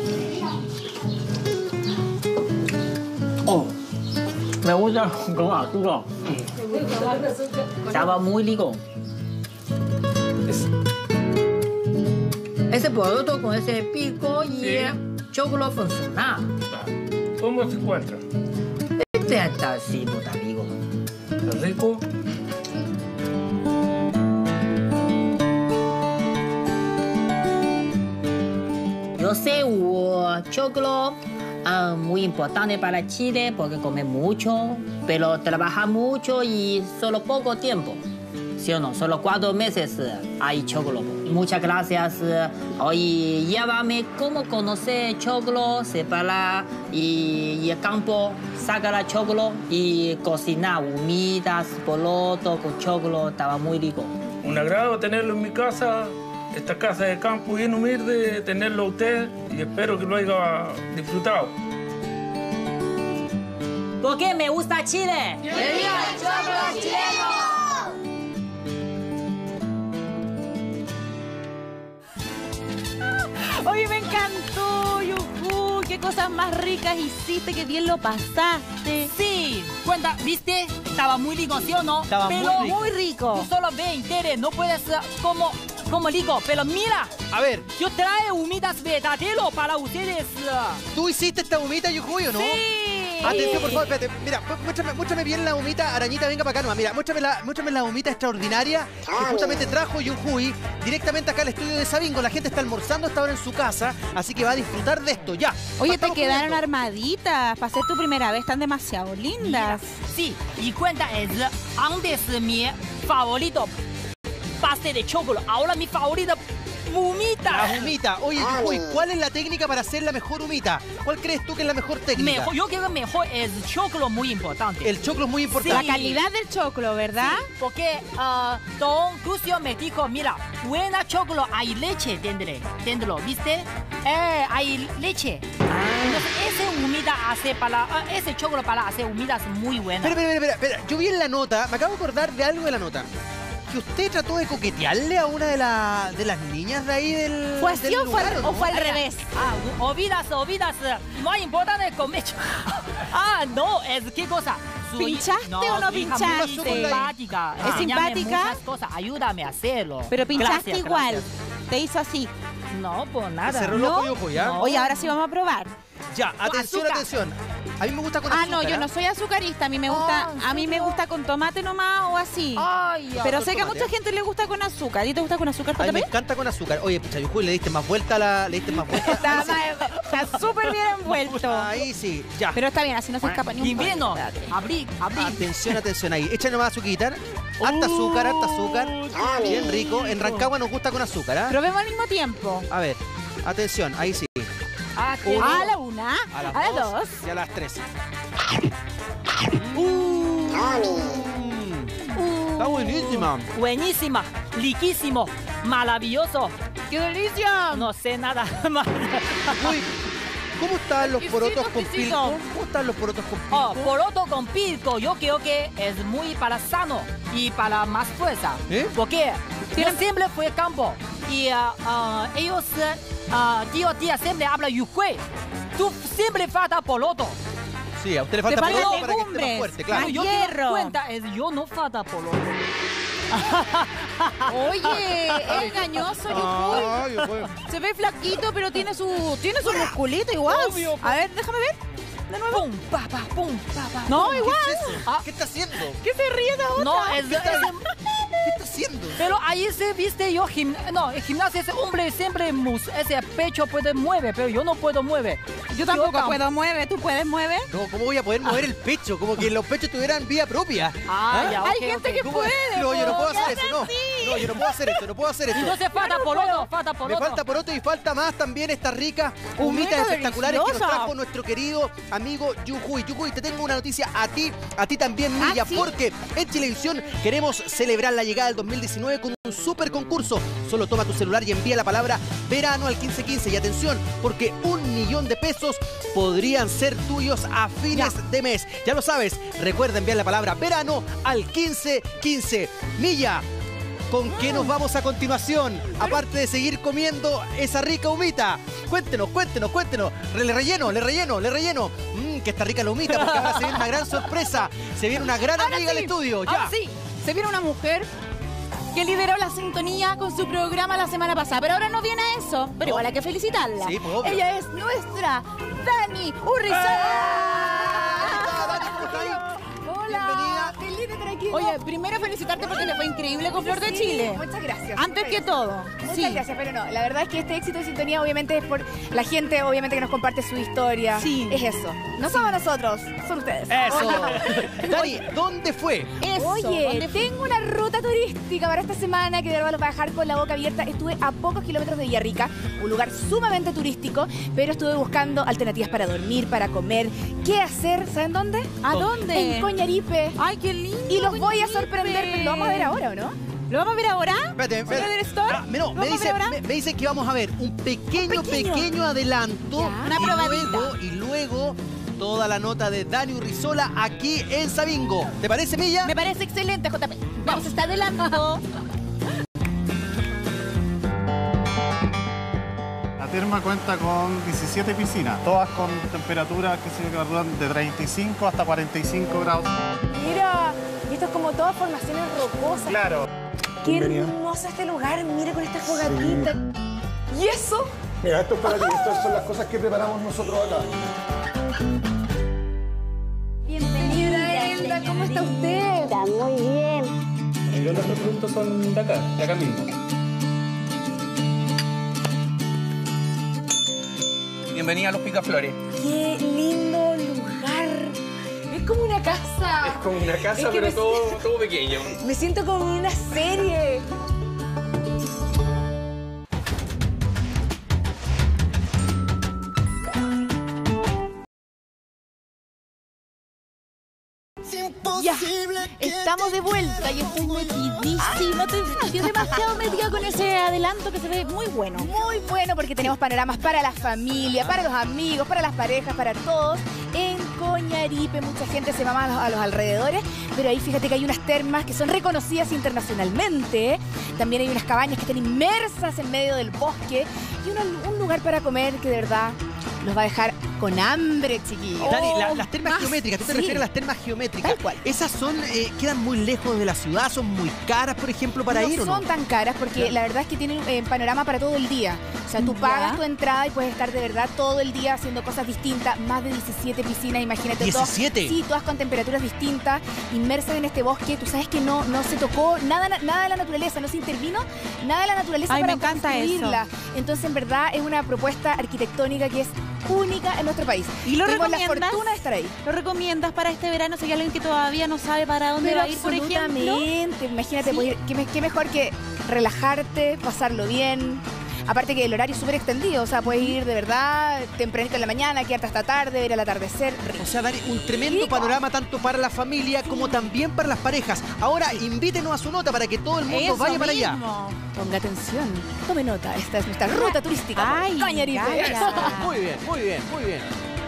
Oh. Me gusta con azúcar. Estaba muy rico. Ese poroto con ese pico y Sí. el chocolo funciona. ¿Cómo se encuentra? Este está así, puta amigo. ¿Está rico? Yo sé, uh, chocolo ah, muy importante para Chile porque come mucho, pero trabaja mucho y solo poco tiempo. ¿Sí o no? Solo cuatro meses eh, hay chocolo. Muchas gracias. eh, Hoy llévame cómo conocer chocolo, separar y, y el campo, sacar el chocolo y cocinar humitas, poroto con chocolo. Estaba muy rico. Un agrado tenerlo en mi casa, esta casa de campo bien humilde, tenerlo a usted y espero que lo haya disfrutado. ¿Por qué me gusta Chile? ¡Que viva el choclo chileno! Oye, me encantó, Yuhu. Qué cosas más ricas hiciste, qué bien lo pasaste. Sí, cuenta, ¿viste? Estaba muy rico, ¿sí o no? Estaba Pero muy rico. muy rico. Tú solo ve, Tere, no puedes uh, como, como rico, pero mira, A ver, yo trae humitas verdaderos para ustedes. uh. ¿tú hiciste esta humita, Yujuy, o no? Sí. Atención, por favor, espérate. Mira, mu- muéstrame, muéstrame bien la humita. Arañita, venga para acá nomás. Mira, muéstrame la, muéstrame la humita extraordinaria que justamente trajo Yujuy directamente acá al estudio de Sabingo. La gente está almorzando hasta ahora en su casa, así que va a disfrutar de esto, ya. Oye, te Partamos quedaron comiendo. armaditas. Para ser tu primera vez, están demasiado lindas. Sí, y cuenta es antes mi favorito pastel de chocolate. Ahora mi favorito humita. Las humitas. Oye, Yujuy, ¿cuál es la técnica para hacer la mejor humita? ¿Cuál crees tú que es la mejor técnica? Mejor, yo creo que mejor es el choclo muy importante. El choclo es muy importante. La calidad del choclo, ¿verdad? Sí, porque uh, Don Crucio me dijo, mira, buena choclo hay leche dentro, dentro, ¿viste? Eh, hay leche. Entonces, ese humita hace para, uh, ese choclo para hacer humitas muy buenas. Espera, espera, espera, espera. Yo vi en la nota, me acabo de acordar de algo de la nota. Que usted trató de coquetearle a una de, la, de las niñas de ahí del. ¿Fue así del o fue, lugar, al- ¿no? o fue al revés? Ah, olvidas, olvidas. Más importante es comer. Ah, no, es qué cosa. Su hi- ¿Pinchaste o no su hija pinchaste? muy simpática. ¿Es Enséñame simpática? muchas cosas. Ayúdame a hacerlo. Pero pinchaste Gracias, igual. gracias. Te hizo así. No, pues nada. Cerró ¿No? loco y ojo, ¿ya? No. Oye, ahora sí vamos a probar. Ya, atención, azúcar. atención. A mí me gusta con Ah, azúcar. no, yo ¿ah? no soy azucarista. A mí me gusta, Ah, ¿en a mí me serio? gusta con tomate nomás o así. Ay, ya. Pero con sé que a tomate, mucha ¿eh? gente le gusta con azúcar. ¿A ti te gusta con azúcar, A mí me J P? encanta con azúcar. Oye, pucha, Yujuy, le diste más vuelta a la. Le diste más vuelta. Está, Ahí sí. está súper bien envuelto. Ahí sí, ya. Pero está bien, así no se escapa ni un Invierno. poco. Espérate. Abrí, abrí. Atención, atención ahí. Echa nomás azuquitar. Harta azúcar, harta azúcar. Bien rico. En Rancagua nos gusta con azúcar, ¿ah? Probemos al mismo tiempo. A ver, atención, ahí sí. Ah, qué Uno. A la una, A las, a las dos, dos. y a las tres. Uh, Está buenísima. Buenísima, riquísimo, maravilloso. ¡Qué delicia! No sé nada más. Uy, ¿cómo están los Exquisito, porotos con exquisito. pilco? ¿Cómo están los porotos con pilco? Oh, poroto con pilco, yo creo que es muy para sano y para más fuerza. ¿Eh? Porque yo siempre fui al campo y ah, ah, ellos, ah, tío, tía, siempre hablan yujuy. Tú siempre falta poroto. Sí, a usted le falta faltan poroto para que esté más legumbres. fuerte, claro. Ay, Yo hierro. me doy cuenta es yo no falta poroto. Oye, es engañoso, Yujuy. Ah, Yujuy. Se ve flaquito, pero tiene su, tiene su musculito igual. Obvio. A ver, déjame ver. De nuevo. Pum, pa, pa, pum, pa, pa. No, ¿Qué igual. es eso? Ah. ¿Qué está haciendo? ¿Qué se ríe de otra? No, es, es- ¿Qué está haciendo? pero ahí se viste yo gim, no, en gimnasia ese hombre siempre mus, ese pecho puede mover, pero yo no puedo mover. Yo tampoco tam- puedo mover. ¿Tú puedes mover? No, ¿cómo voy a poder mover el pecho? Como que los pechos tuvieran vía propia. Ah, ya, Hay ok, gente ok. que ¿Cómo? puede. No, yo no puedo po, hacer ¿qué eso, no. haces así? No, yo no puedo hacer esto, no puedo hacer esto. Entonces falta poroto, falta Me poroto. falta poroto y falta más también esta rica Humita humitas espectaculares que nos deliciosa. trajo nuestro querido amigo Yujuy. Yujuy, te tengo una noticia a ti, a ti también, Ah, Milla, ¿sí? porque en Chilevisión queremos celebrar la llegada del dos mil diecinueve con un super concurso. Solo toma tu celular y envía la palabra verano al quince quince. Y atención, porque un millón de pesos podrían ser tuyos a fines de mes. Ya lo sabes, recuerda enviar la palabra verano al quince quince. Milla, ¿con qué nos vamos a continuación? Aparte de seguir comiendo esa rica humita. Cuéntenos, cuéntenos, cuéntenos. Le relleno, le relleno, le relleno. Mmm, que está rica la humita, porque ahora se viene una gran sorpresa. Se viene una gran Ahora amiga al sí, estudio. Ya. ahora sí, se viene una mujer que lideró la sintonía con su programa la semana pasada, pero ahora no viene a eso, pero igual hay que felicitarla. Sí, pues, obvio. Ella es nuestra Dani Urrizola. Dani, ¿cómo está ahí? Hola, qué lindo estar aquí. Oye, primero felicitarte porque te fue increíble con Flor de Sí, Chile. Muchas gracias. Antes que todo. Muchas Sí. gracias, pero no, la verdad es que este éxito de sintonía obviamente es por la gente, obviamente que nos comparte su historia. Sí. Es eso. No somos nosotros, son ustedes. Eso. Dani, ¿dónde fue? Eso, Oye, ¿dónde fue? tengo una ruta turística para esta semana que de verdad los va a dejar con la boca abierta. Estuve a pocos kilómetros de Villarrica, un lugar sumamente turístico, pero estuve buscando alternativas para dormir, para comer, qué hacer, ¿saben dónde? ¿A dónde? En Coñaripe. Ay, qué lindo. Y los voy a Coñaripe. sorprender, pero lo vamos a ver ahora, ¿o no? ¿Lo vamos a ver ahora? Espérate, espérate. ¿Del store? Ah, no, ¿Lo me, vamos a dice, ver ahora? me, me dicen que vamos a ver un pequeño, Un pequeño. pequeño adelanto. Ya. Una y probadita. luego, y luego toda la nota de Dani Urrizola aquí en Sabingo. ¿Te parece, Milla? Me parece excelente, J P. Vamos, está adelantando. La terma cuenta con diecisiete piscinas, todas con temperaturas que se van de treinta y cinco hasta cuarenta y cinco grados. Mira, y esto es como todas formaciones rocosas. Claro. Qué Bienvenido. hermoso este lugar, mira con esta fogatita. ¿Y eso? Mira, esto es para ti, estas son las cosas que preparamos nosotros acá. Bienvenida, Elda, ¿cómo está usted? Está muy bien. Yo nuestros productos son de acá, de acá mismo. Bienvenida a los Picaflores. Qué lindo lugar. Es como una casa. Es como una casa, Es que pero me- todo, todo pequeño. Me siento como en una serie. estamos de vuelta y estoy metidísima. Estoy, estoy demasiado metida con ese adelanto que se ve muy bueno. Muy bueno porque tenemos panoramas para la familia, para los amigos, para las parejas, para todos. En Coñaripe mucha gente se va más a los, a los alrededores, pero ahí fíjate que hay unas termas que son reconocidas internacionalmente. También hay unas cabañas que están inmersas en medio del bosque y una, un lugar para comer que de verdad los va a dejar con hambre, chiquillos. Dani, la, las termas más, geométricas, ¿tú te sí. refieres a las termas geométricas? Tal cual. ¿Esas son, eh, quedan muy lejos de la ciudad? ¿Son muy caras, por ejemplo, para no ir o no? son tan caras porque Claro. la verdad es que tienen eh, panorama para todo el día. O sea, tú Ya. pagas tu entrada y puedes estar de verdad todo el día haciendo cosas distintas. Más de diecisiete piscinas, imagínate. ¿diecisiete? Todas, sí, todas con temperaturas distintas, inmersas en este bosque. Tú sabes que no, no se tocó nada, nada de la naturaleza, no se intervino nada de la naturaleza Ay, para me encanta construirla. eso. Entonces, en verdad, es una propuesta arquitectónica que es única en nuestro país. ¿Y lo Tuvimos la recomiendas? fortuna de estar ahí. ¿Lo recomiendas para este verano si hay alguien que todavía no sabe para dónde Pero va a ir, por ejemplo? absolutamente. Imagínate, ¿Sí? pues, ir- qué, me- qué mejor que relajarte, pasarlo bien. Aparte que el horario es súper extendido, o sea, puedes ir de verdad tempranito en la mañana, quedarte hasta tarde, ver el atardecer. O sea, Dani, un tremendo Rico. panorama tanto para la familia como también para las parejas. Ahora, invítenos a su nota para que todo el mundo Eso vaya para allá. mismo. Ponga atención, tome nota, esta es nuestra ruta turística por Ay, Coñaripe. Gaya. Muy bien, muy bien, muy bien.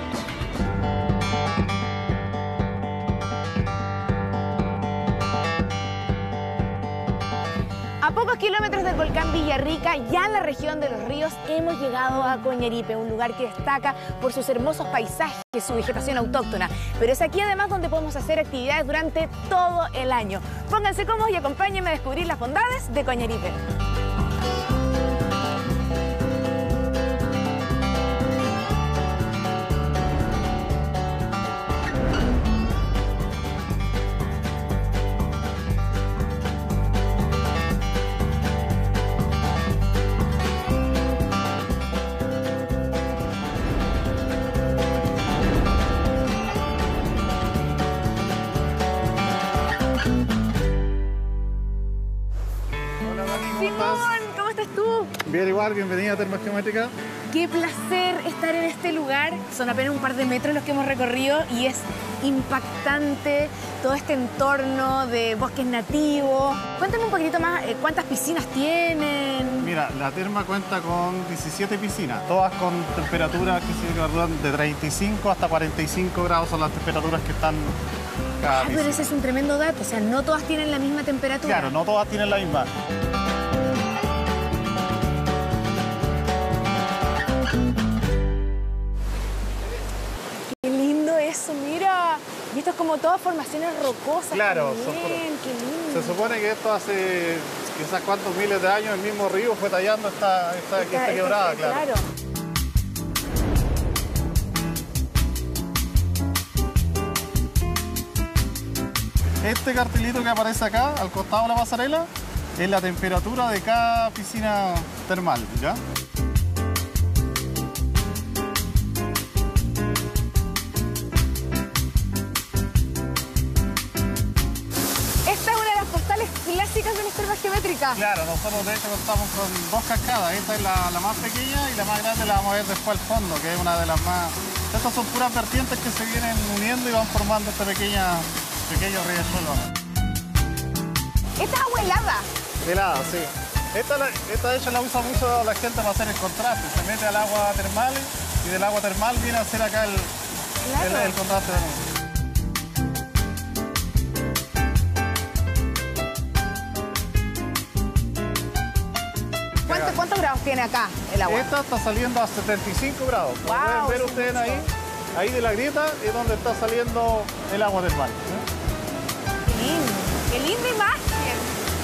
A pocos kilómetros del volcán Villarrica, ya en la región de Los Ríos, hemos llegado a Coñaripe, un lugar que destaca por sus hermosos paisajes, su vegetación autóctona. Pero es aquí además donde podemos hacer actividades durante todo el año. Pónganse cómodos y acompáñenme a descubrir las bondades de Coñaripe. Simón, ¿cómo estás tú? Bien, igual, bienvenida a Termas Geométricas. Qué placer estar en este lugar. Son apenas un par de metros los que hemos recorrido y es impactante todo este entorno de bosques nativos. Cuéntame un poquito más, eh, ¿cuántas piscinas tienen? Mira, la terma cuenta con diecisiete piscinas, todas con temperaturas que se calculan de treinta y cinco hasta cuarenta y cinco grados son las temperaturas que están cada Ah, pero piscina. ese es un tremendo dato, o sea, no todas tienen la misma temperatura. Claro, no todas tienen la misma. Qué lindo eso, mira. Y esto es como todas formaciones rocosas. Claro, también. son por- Qué lindo. Se supone que esto hace quizás cuántos miles de años el mismo río fue tallando esta, esta, esta, Esta- quebrada, esta- claro. Este cartelito que aparece acá, al costado de la pasarela, es la temperatura de cada piscina termal, ¿ya? Esta es una de las postales clásicas de las termas geométricas. Claro, nosotros de hecho contamos con dos cascadas. Esta es la, la más pequeña y la más grande la vamos a ver después al fondo, que es una de las más... Estas son puras vertientes que se vienen uniendo y van formando este pequeña, pequeño riachuelo. Esta es agua helada. Helada, sí. Esta, la- esta de hecho la usa mucho la gente para hacer el contraste. Se mete al agua termal y del agua termal viene a hacer acá el, el, el contraste de nuevo. ¿Cuánto- ¿Cuántos grados tiene acá el agua? Esta está saliendo a setenta y cinco grados. Como Wow, pueden ver sí, ustedes mucho. ahí, ahí de la grieta es donde está saliendo el agua termal. ¿eh? Qué lindo, qué linda imagen.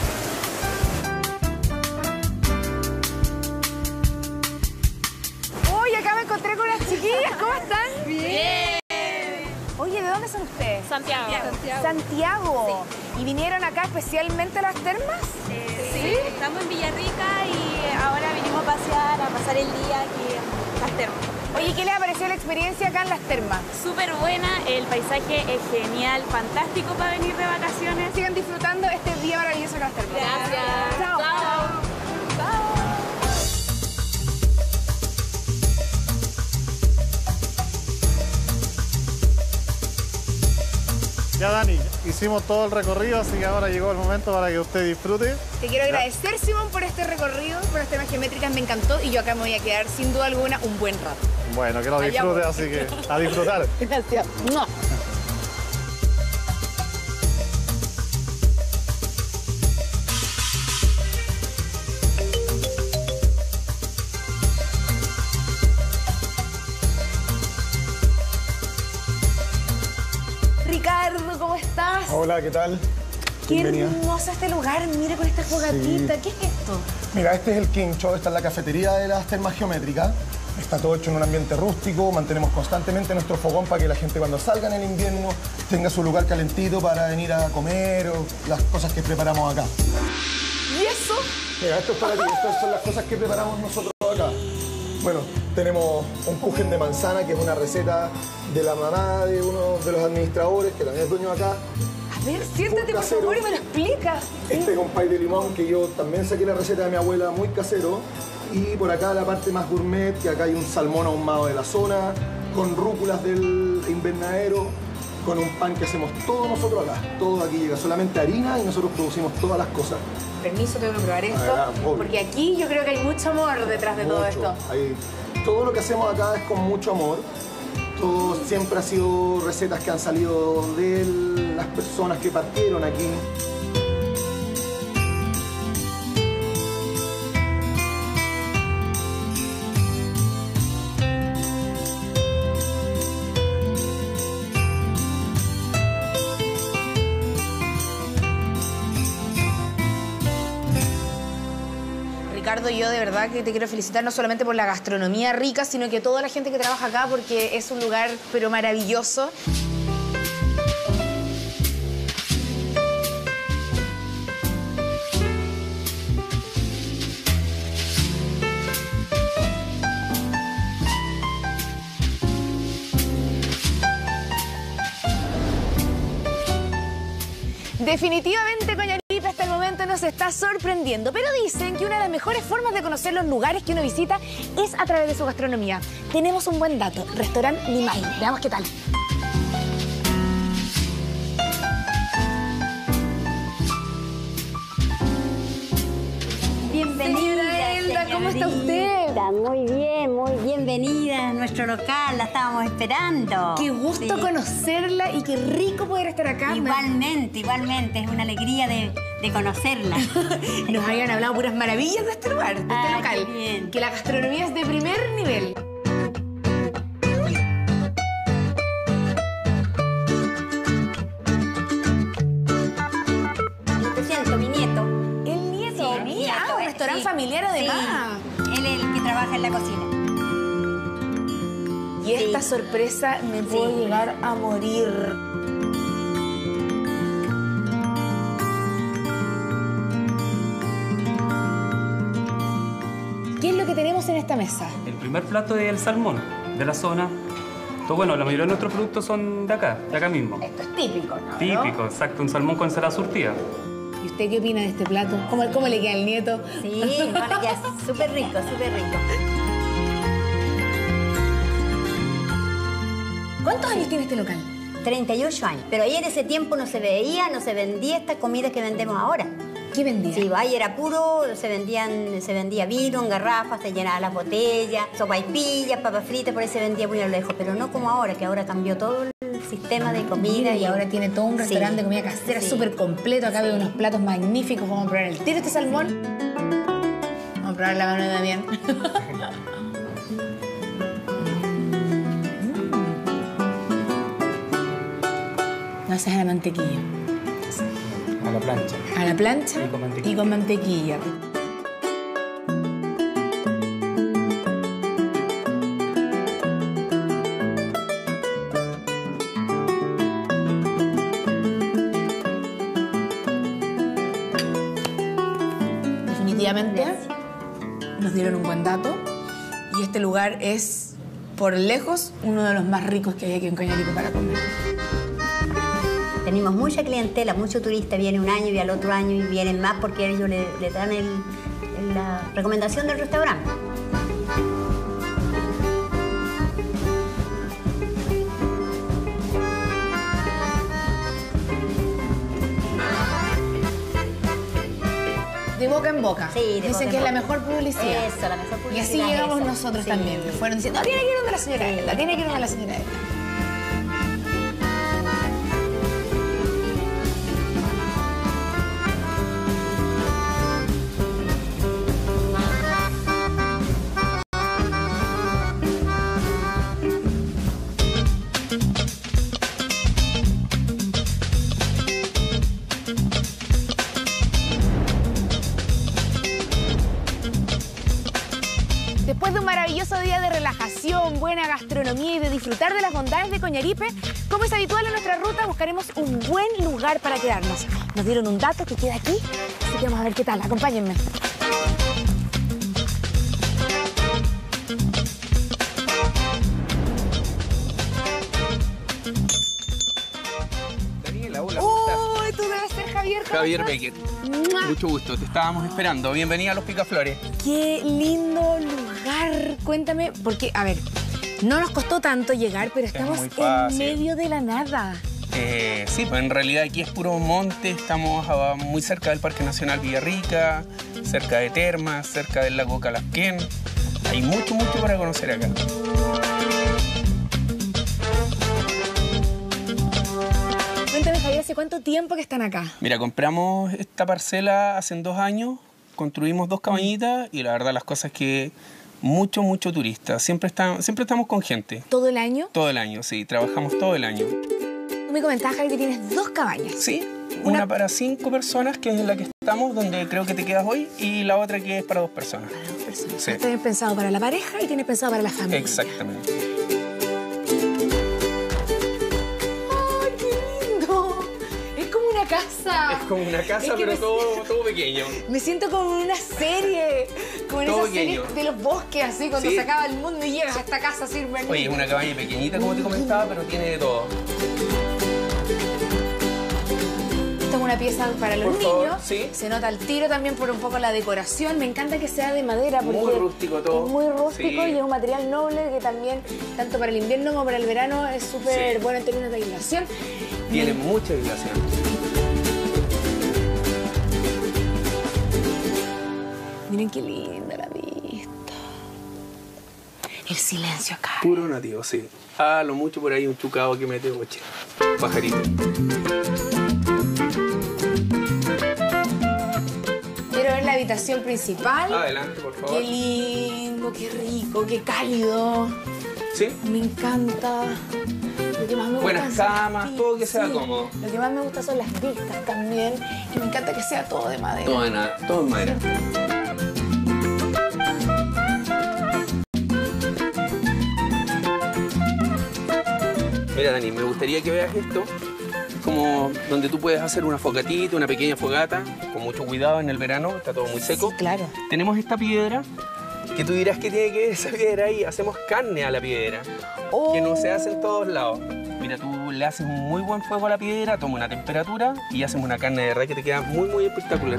Uy, acá me encontré con unas chiquillas, ¿cómo están? Bien. Oye, ¿de dónde son ustedes? Santiago. Santiago. Santiago. ¿Y vinieron acá especialmente a las termas? Sí, estamos en Villarrica y ahora vinimos a pasear, a pasar el día aquí en las termas. Oye, ¿qué les ha parecido la experiencia acá en las termas? Súper buena, el paisaje es genial, fantástico para venir de vacaciones. Sigan disfrutando este día maravilloso en las termas. Gracias. Chao. Ya, Dani. Hicimos todo el recorrido, así que ahora llegó el momento para que usted disfrute. Te quiero agradecer, Simón, por este recorrido, por las temas geométricas, me encantó y yo acá me voy a quedar sin duda alguna un buen rato. Bueno, que lo disfrute, así que a disfrutar. Gracias. No. Ricardo, ¿cómo estás? Hola, ¿qué tal? Qué Bienvenida. hermoso este lugar, mire con esta fogatita. Sí. ¿Qué es esto? Mira, este es el Quincho, esta es la cafetería de las termas geométricas. Está todo hecho en un ambiente rústico, mantenemos constantemente nuestro fogón para que la gente cuando salga en el invierno tenga su lugar calentito para venir a comer o las cosas que preparamos acá. ¿Y eso? Mira, esto es para ti, estas son las cosas que preparamos nosotros acá. Bueno, tenemos un kuchen de manzana, que es una receta de la mamá de uno de los administradores, que también es dueño acá. A ver, siéntate por favor y me lo explicas. Este con pay de limón, que yo también saqué la receta de mi abuela, muy casero. Y por acá la parte más gourmet, que acá hay un salmón ahumado de la zona, con rúculas del invernadero, con un pan que hacemos todos nosotros acá. Todo aquí llega, solamente harina y nosotros producimos todas las cosas. Permiso, tengo que probar esto, Adelante, obvio. porque aquí yo creo que hay mucho amor detrás de todo Mucho. esto. Hay- todo lo que hacemos acá es con mucho amor. Todo siempre ha sido recetas que han salido de las personas que partieron aquí. Ricardo, yo de verdad que te quiero felicitar no solamente por la gastronomía rica, sino que toda la gente que trabaja acá, porque es un lugar pero maravilloso. Definitivamente Coñalipe hasta el momento nos está sorprendiendo, pero dicen que una de las mejores formas de conocer los lugares que uno visita es a través de su gastronomía. Tenemos un buen dato, Restaurante Limay. Veamos qué tal. Bienvenida, Señora Elda, ¿cómo está usted? Muy bien, muy bienvenida a nuestro local, la estábamos esperando. Qué gusto Sí. conocerla y qué rico poder estar acá. Igualmente, igualmente, es una alegría de, de conocerla. Nos habían hablado puras maravillas de este lugar, de este Ah, local. qué bien. Que la gastronomía es de primer nivel. Te siento, mi nieto. El nieto, Sí, mi mira, nieto, un eh, restaurante sí. familiar además. Sí, él es el que trabaja en la cocina. Y esta sorpresa me puedo Sí. llegar a morir. ¿Qué es lo que tenemos en esta mesa? El primer plato es el salmón de la zona. Todo, bueno, la mayoría de nuestros productos son de acá, de acá mismo. Esto es típico, ¿no? Típico, exacto, un salmón con ensalada surtida. ¿Y usted qué opina de este plato? ¿Cómo, cómo le queda al nieto? Sí, no, le queda súper rico, súper rico. ¿Cuántos años tiene este local? treinta y ocho años. Pero ahí en ese tiempo no se veía, no se vendía esta comida que vendemos ahora. ¿Qué vendía? Sí, ahí era puro, se vendían, se vendía vino en garrafas, se llenaban las botellas, sopaipillas, papas fritas, por ahí se vendía muy a lo lejos. Pero no como ahora, que ahora cambió todo el sistema de comida. Mira, y ahora tiene todo un restaurante Sí. de comida casera Sí. súper completo. Acá Sí. veo unos platos magníficos. Vamos a probar el tiro de este salmón. Vamos a probar la mano de Damián. No, esa es a la mantequilla. A la plancha. A la plancha Y con mantequilla. y con mantequilla. Definitivamente nos dieron un buen dato y este lugar es, por lejos, uno de los más ricos que hay aquí en Coñalipe para comer. Tenemos mucha clientela, mucho turista viene un año y al otro año y vienen más porque ellos le, le dan el, el- la recomendación del restaurante. de boca en boca. Sí, de Dicen boca en que es la boca. mejor publicidad. Eso, la mejor publicidad. Y así llegamos es esa. nosotros Sí. también. Me fueron diciendo, "Ah, tiene que ir donde la señora Elda, tiene que ir donde la señora Elda". Después de un maravilloso día de relajación, buena gastronomía y de disfrutar de las bondades de Coñaripe, como es habitual en nuestra ruta, buscaremos un buen lugar para quedarnos. Nos dieron un dato que queda aquí, así que vamos a ver qué tal. Acompáñenme. Daniela, hola, ¿cómo estás? ¡Uy, tú debes ser Javier! ¿Cómo Javier estás? Becker. ¡Mua! Mucho gusto, te estábamos esperando. Bienvenida a Los Picaflores. ¡Qué lindo lugar! Cuéntame, porque, a ver, no nos costó tanto llegar, pero estamos muy en fácil. medio de la nada. Eh, sí, pues en realidad aquí es puro monte, estamos ah, muy cerca del Parque Nacional Villarrica, cerca de Termas, cerca del lago Calasquén. Hay mucho, mucho para conocer acá. Cuéntame, Javier, ¿hace cuánto tiempo que están acá? Mira, compramos esta parcela hace dos años, construimos dos cabañitas y la verdad las cosas es que mucho, mucho turista. Siempre, está, siempre estamos con gente. ¿Todo el año? Todo el año, sí, trabajamos todo el año. Tú me comentabas, Javier, que tienes dos cabañas. Sí, una, una para cinco personas, que es en la que estamos, donde creo que te quedas hoy, y la otra que es para dos personas. Para dos personas. Sí. Tienes pensado para la pareja y tienes pensado para la familia. Exactamente. ¡Ay, qué lindo! Es como una casa. Es como una casa, Es que pero me- todo, todo pequeño. Me siento como en una serie, como en Todo esa serie pequeño. de los bosques, así, cuando Sí. se acaba el mundo y llegas a esta casa así, hermanito. Oye, es una cabaña pequeñita, como te comentaba, pero tiene de todo. Esta es una pieza para los Por favor, niños. sí. Se nota el tiro también por un poco la decoración. Me encanta que sea de madera porque Muy rústico todo. es muy rústico Sí. y es un material noble que también, tanto para el invierno como para el verano, es súper Sí. bueno en términos de aislación. Tiene mucha aislación. Miren qué linda la vista. El silencio acá. Puro nativo, sí. Ah, lo mucho por ahí un chucado que mete coche. Pajarito. Quiero ver la habitación principal. Adelante, por favor. Qué lindo, qué rico, qué cálido. ¿Sí? Me encanta. Lo que más me gusta Buenas son las camas, vistas. todo que sea Sí. cómodo. Lo que más me gusta son las vistas también. Y me encanta que sea todo de madera. Todo en, nada, todo en madera. Mira, Dani, me gustaría que veas esto como donde tú puedes hacer una fogatita, una pequeña fogata, con mucho cuidado en el verano, está todo muy seco. Sí, claro. Tenemos esta piedra, que tú dirás que tiene que ver esa piedra ahí. Hacemos carne a la piedra, que no se hace en todos lados. Mira, tú le haces un muy buen fuego a la piedra, toma una temperatura y hacemos una carne de res que te queda muy, muy espectacular.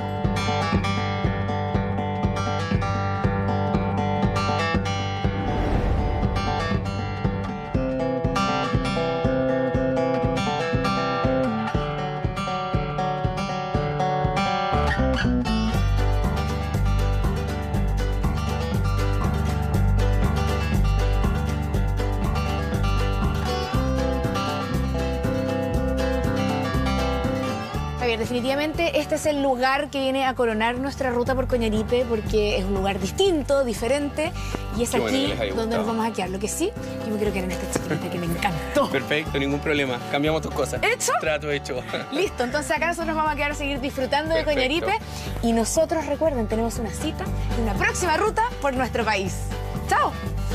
Javier, definitivamente este es el lugar que viene a coronar nuestra ruta por Coñaripe porque es un lugar distinto, diferente y es Qué bueno aquí que les haya donde nos gustado. vamos a quedar. Lo que sí, yo me quiero quedar en esta chiquita que me encantó. Perfecto, ningún problema. Cambiamos tus cosas. ¿Hecho? Trato hecho. Listo, entonces acá nosotros vamos a quedar a seguir disfrutando de Perfecto. Coñaripe y nosotros, recuerden, tenemos una cita en una próxima ruta por nuestro país. ¡Chao!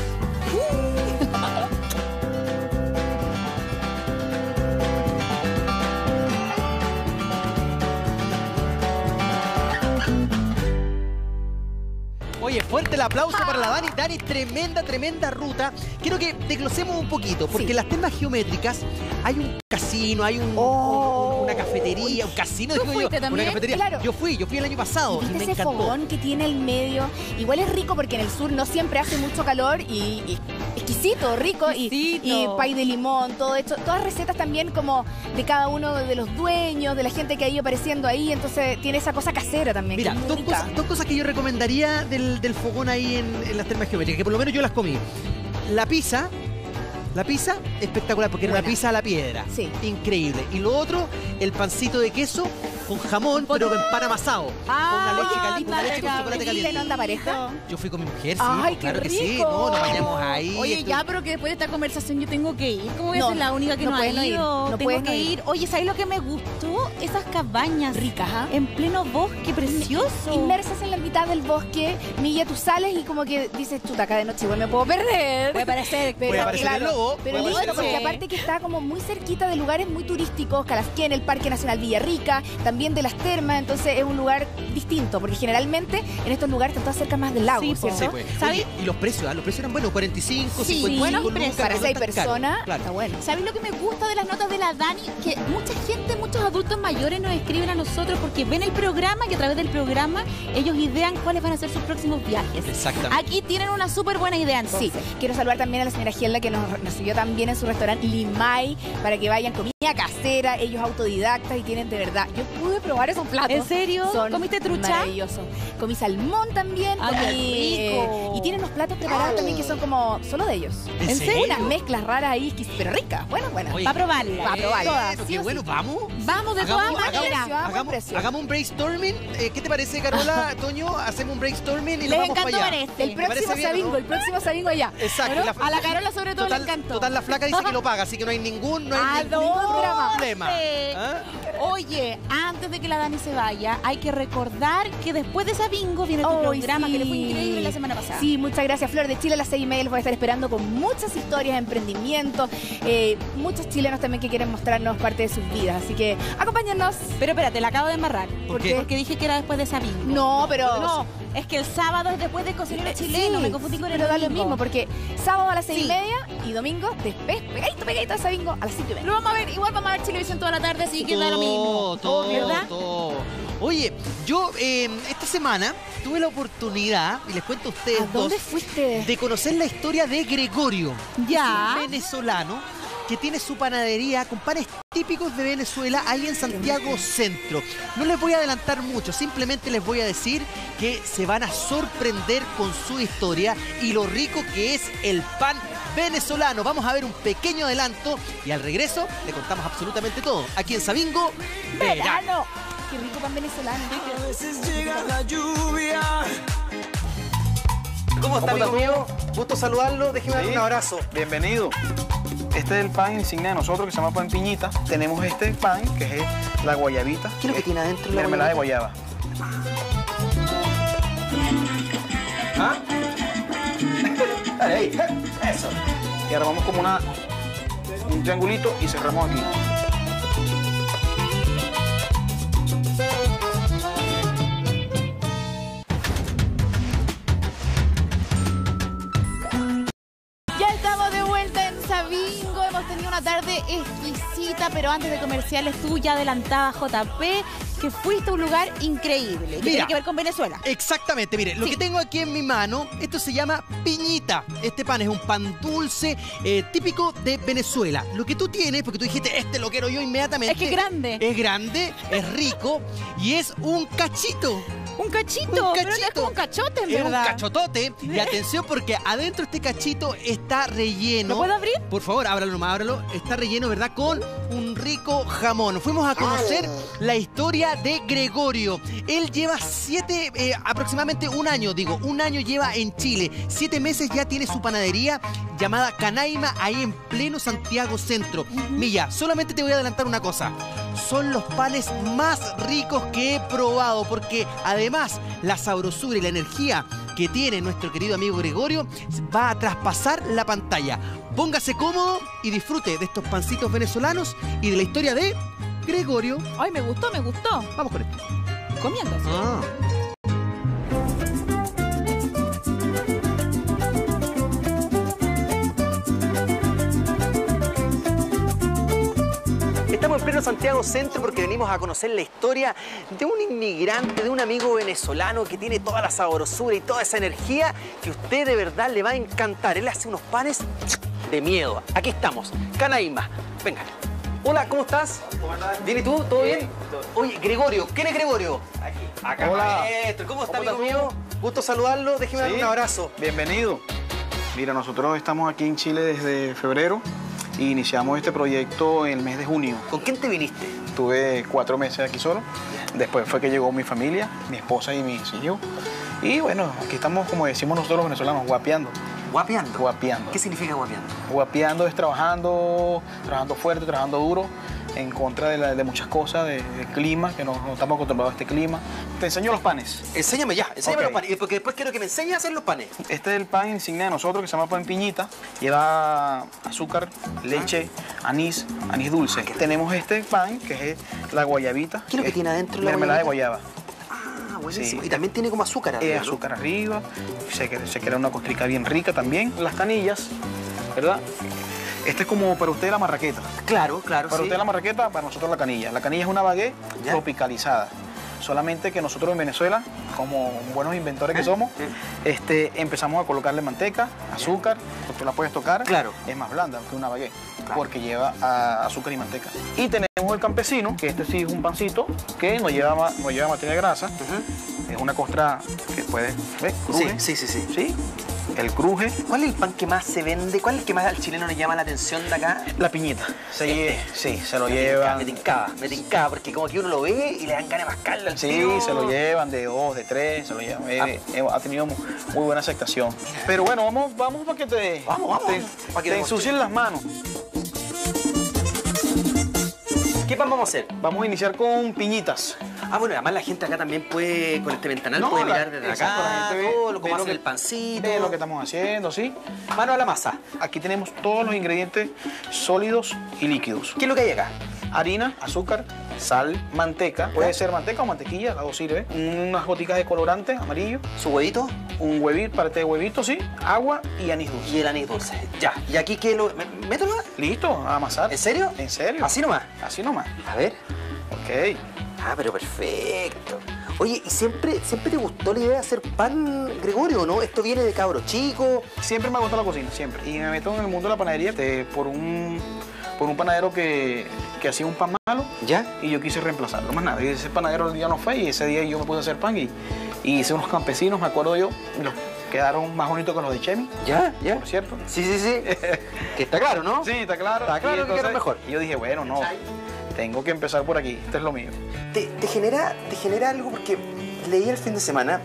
Oye, fuerte el aplauso para la Dani. Dani, tremenda, tremenda ruta. Quiero que desglosemos un poquito, porque en las tendas geométricas hay un casino, hay un, un- una cafetería. cafetería, un casino, ¿Tú digo yo. fuiste Una también? cafetería. Claro. Yo fui, yo fui el año pasado y ¿Viste me ese encantó. fogón que tiene el medio? Igual es rico porque en el sur no siempre hace mucho calor y, y exquisito, rico. Y, y pay de limón, todo esto. Todas recetas también como de cada uno de los dueños, de la gente que ha ido apareciendo ahí. Entonces tiene esa cosa casera también. Mira, que es muy dos rica. cosas, dos cosas que yo recomendaría del, del fogón ahí en, en las termas geométricas, que por lo menos yo las comí. La pizza, la pizza, espectacular, porque era Buena. una pizza a la piedra. Sí. Increíble. Y lo otro, el pancito de queso con jamón, pero en pan amasado. Ah, con una leche oye, caliente, una leche con chocolate ¿viste caliente. en onda pareja? Yo fui con mi mujer, sí, Ay, pues, qué claro que sí. rico. No, nos bañamos ahí. Oye, esto- ya, pero que después de esta conversación yo tengo que ir. ¿Cómo voy a No, ser la única que no no, ha puedes no ir, ido? no tengo puedes que no ir. ir. Oye, ¿sabes lo que me gustó? Esas cabañas Ricas, ¿ah? en pleno bosque, precioso. Inmersas en la mitad del bosque, Milla, tú sales y como que dices, chuta, acá de noche igual me puedo perder. Puede parecer, pero, Puede aparecer el lobo, Pero puede lindo, aparecer el porque lobo. aparte que está como muy cerquita de lugares muy turísticos, Calasquén, el Parque Nacional Villarrica, también de las termas, entonces es un lugar distinto, porque generalmente en estos lugares están todas cerca más del lago, Sí, ¿cierto? Sí, pues. ¿Sabes? Oye, y los precios, ¿ah? Los precios eran buenos, cuarenta y cinco, Sí, cincuenta y buenos cinco precios. lucas, Para no seis tan caro. personas, Claro. está bueno. ¿Sabes lo que me gusta de las notas de la Dani? Que mucha gente, muchos adultos mayores nos escriben a nosotros porque ven el programa y a través del programa ellos idean cuáles van a ser sus próximos viajes. Exactamente. Aquí tienen una súper buena idea, entonces. Sí, quiero saludar también a la señora Gielda que nos recibió también en su restaurante Limay para que vayan comida casera, ellos autodidactas y tienen de verdad. Yo pude probar esos platos. ¿En serio? Son ¿Comiste trucha? Maravilloso. Comí salmón también. ¡Ay, qué comí, rico! eh, y tienen unos platos preparados también que son como solo de ellos. ¿En ¿En serio? Unas mezclas raras ahí, exquis- pero ricas. Bueno, bueno. Oye, Va a probarla. Va a probarla. Bueno, Sí qué o bueno, sí. vamos. Vamos de Hagamos- todas hagamos- maneras. Precio, ah, buen Hagamos, precio. hagamos un brainstorming. Eh, ¿Qué te parece, Carola, Toño? Hacemos un brainstorming y Les nos vamos encantó para allá. este. El ¿Me parece próximo bien, Sabingo, no? el próximo Sabingo allá. Exacto. ¿No? la- A la Carola sobre todo total, le encantó. Total, la flaca dice que lo paga, así que no hay ningún, no hay ¿A ningún dónde? problema. ¿Ah? Oye, antes de que la Dani se vaya, hay que recordar que después de esa bingo viene tu Ay, programa sí. que le fue increíble la semana pasada. Sí, muchas gracias, Flor de Chile. A las seis y media los voy a estar esperando con muchas historias de emprendimiento. eh, muchos chilenos también que quieren mostrarnos parte de sus vidas. Así que acompáñennos. Pero espérate, la acabo de embarrar. ¿Por qué? Porque dije que era después de esa bingo. No, pero. No, es que el sábado es después de cocinero chileno. Sí, me confundí con el pero da lo domingo. mismo, porque sábado a las seis Sí. y media y domingo después, pegadito, pegadito a esa bingo a las cinco y media. Lo vamos a ver, igual vamos a ver Televisión toda la tarde, así que da lo mismo. Todo, todo, ¿verdad? todo. Oye, yo eh, esta semana tuve la oportunidad, y les cuento a ustedes ¿A dónde dos, fuiste? de conocer la historia de Gregorio. Ya. Un venezolano que tiene su panadería con panes típicos de Venezuela ahí en Santiago Centro. No les voy a adelantar mucho, simplemente les voy a decir que se van a sorprender con su historia y lo rico que es el pan venezolano. Vamos a ver un pequeño adelanto y al regreso le contamos absolutamente todo. Aquí en Sabingo, verano. ¡Verano! ¡Qué rico pan venezolano! A veces llega la lluvia. ¿Cómo está, amigo mío? Gusto saludarlo. Déjeme darle Sí. un abrazo. Bienvenido. Este es el pan insignia de nosotros que se llama pan piñita. Tenemos este pan que es la guayabita. ¿Qué es lo que tiene adentro la Mermelada de guayaba. ¿Ah? Ahí, eso. Y ahora vamos como una, un triangulito y cerramos aquí. Ya estamos de vuelta en Sabingo. Hemos tenido una tarde exquisita, pero antes de comerciales, tú ya adelantabas, J P, que fuiste a un lugar increíble. Que tiene que ver con Venezuela. Exactamente, mire, lo Sí. que tengo aquí en mi mano, esto se llama piñita. Este pan es un pan dulce eh, típico de Venezuela. Lo que tú tienes, porque tú dijiste, este lo quiero yo inmediatamente. Es que es grande. Es grande, es rico y es un cachito. Un cachito, Un pero no cachito. es como un cachote, en Es un verdad. cachotote. Y atención porque adentro este cachito está relleno. ¿Lo puedo abrir? Por favor, ábralo nomás, ábralo. Está relleno, ¿verdad? Con un rico jamón. Fuimos a conocer la historia de Gregorio. Él lleva siete, eh, aproximadamente un año, digo, un año lleva en Chile. Siete meses ya tiene su panadería llamada Canaima, ahí en pleno Santiago Centro. Milla, solamente te voy a adelantar una cosa. Son los panes más ricos que he probado, porque además la sabrosura y la energía que tiene nuestro querido amigo Gregorio va a traspasar la pantalla. Póngase cómodo y disfrute de estos pancitos venezolanos y de la historia de Gregorio. Ay, me gustó, me gustó. Vamos con esto. Comiendo. ¿sí? Ah. Estamos en pleno Santiago Centro porque venimos a conocer la historia de un inmigrante, de un amigo venezolano que tiene toda la sabrosura y toda esa energía que a usted de verdad le va a encantar. Él hace unos panes de miedo. Aquí estamos, Canaima. Venga. Hola, ¿cómo estás? ¿Cómo estás? ¿Bien y tú? ¿Todo bien? Oye, Gregorio. ¿Quién es Gregorio? Aquí. Acá, Hola. maestro. ¿Cómo está, ¿Cómo amigo estás mío? Gusto saludarlo. Déjeme darle Sí. un abrazo. Bienvenido. Mira, nosotros estamos aquí en Chile desde febrero y iniciamos este proyecto en el mes de junio. ¿Con quién te viniste? Tuve cuatro meses aquí solo. Después fue que llegó mi familia, mi esposa y mis hijos. Y bueno, aquí estamos, como decimos nosotros los venezolanos, guapeando. ¿Guapeando? Guapeando. ¿Qué significa guapeando? Guapeando es trabajando, trabajando fuerte, trabajando duro, en contra de, la- de muchas cosas, de- del clima, que no, no estamos acostumbrados a este clima. Te enseño los panes. Enséñame ya, enséñame Ok. los panes, porque después quiero que me enseñes a hacer los panes. Este es el pan insignia de nosotros, que se llama pan piñita. Lleva azúcar, leche, anís, anís dulce. Tenemos este pan, que es la guayabita. ¿Qué es lo que tiene adentro la mermelada de guayabita? guayaba. Ah, buenísimo. Sí. Y también tiene como azúcar Eh, arriba, ¿no? azúcar arriba, se, cre- se crea una costrica bien rica también. Las canillas, ¿verdad? Este es como para usted la marraqueta. Claro, claro, Para sí. usted la marraqueta, para nosotros la canilla. La canilla es una baguette ¿Ya? tropicalizada. Solamente que nosotros en Venezuela, como buenos inventores que somos, este, empezamos a colocarle manteca, azúcar, tú la puedes tocar, Claro. es más blanda que una baguette, porque lleva ah, azúcar y manteca. Y tenemos el campesino, que este sí es un pancito, que no lleva, ma- no lleva materia grasa, es una costra que puede, ¿ves? Cruje. Sí, sí, sí, sí. ¿Sí? El cruje. ¿Cuál es el pan que más se vende? ¿Cuál es el que más al chileno le llama la atención de acá? La piñita. Se, sí, se lo Me llevan. tincaba, me tincaba, me tincaba, porque como que uno lo ve y le dan ganas de mascarlo al Sí, tiro. se lo llevan de dos, de tres, se lo llevan. Eh, eh, ha tenido mu- muy buena aceptación. Pero bueno, vamos, vamos para que te, Vamos, vamos. te, Para que te te ensucien las manos. ¿Qué pan vamos a hacer? Vamos a iniciar con piñitas. Ah, bueno, además la gente acá también puede, con este ventanal, No, puede la- mirar desde exacto, la acá, gente ve- todo lo ve como lo hacen que- el pancito. Ve lo que estamos haciendo, ¿sí? Mano a la masa. Aquí tenemos todos los ingredientes sólidos y líquidos. ¿Qué es lo que hay acá? Harina, azúcar, sal, manteca. Puede ser manteca o mantequilla, las dos sirve. Unas goticas de colorante amarillo. ¿Su huevito? Un huevito, parte de huevito, sí. Agua y anís dulce. Y el anís dulce. Ya. ¿Y aquí qué lo...? ¿me- ¿Mételo? Listo, a amasar. ¿En serio? ¿En serio? ¿Así nomás? Así nomás. A ver. Ok. Ah, pero perfecto. Oye, ¿y siempre, siempre te gustó la idea de hacer pan, Gregorio, no? ¿Esto viene de cabro chico? Siempre me ha gustado la cocina, siempre. Y me meto en el mundo de la panadería este, por un, por un panadero que, que hacía un pan malo. ¿Ya? Y yo quise reemplazarlo, más nada. Y ese panadero el día no fue y ese día yo me puse a hacer pan y, y hice unos campesinos, me acuerdo yo, y los quedaron más bonitos que los de Chemi. ¿Ya? ¿Ya? Por cierto. Sí, sí, sí. Que está claro, ¿no? Sí, está claro. Está claro Y que entonces, queda mejor. Y yo dije, bueno, no, tengo que empezar por aquí, esto es lo mío. Te, te genera, te genera algo porque leí el fin de semana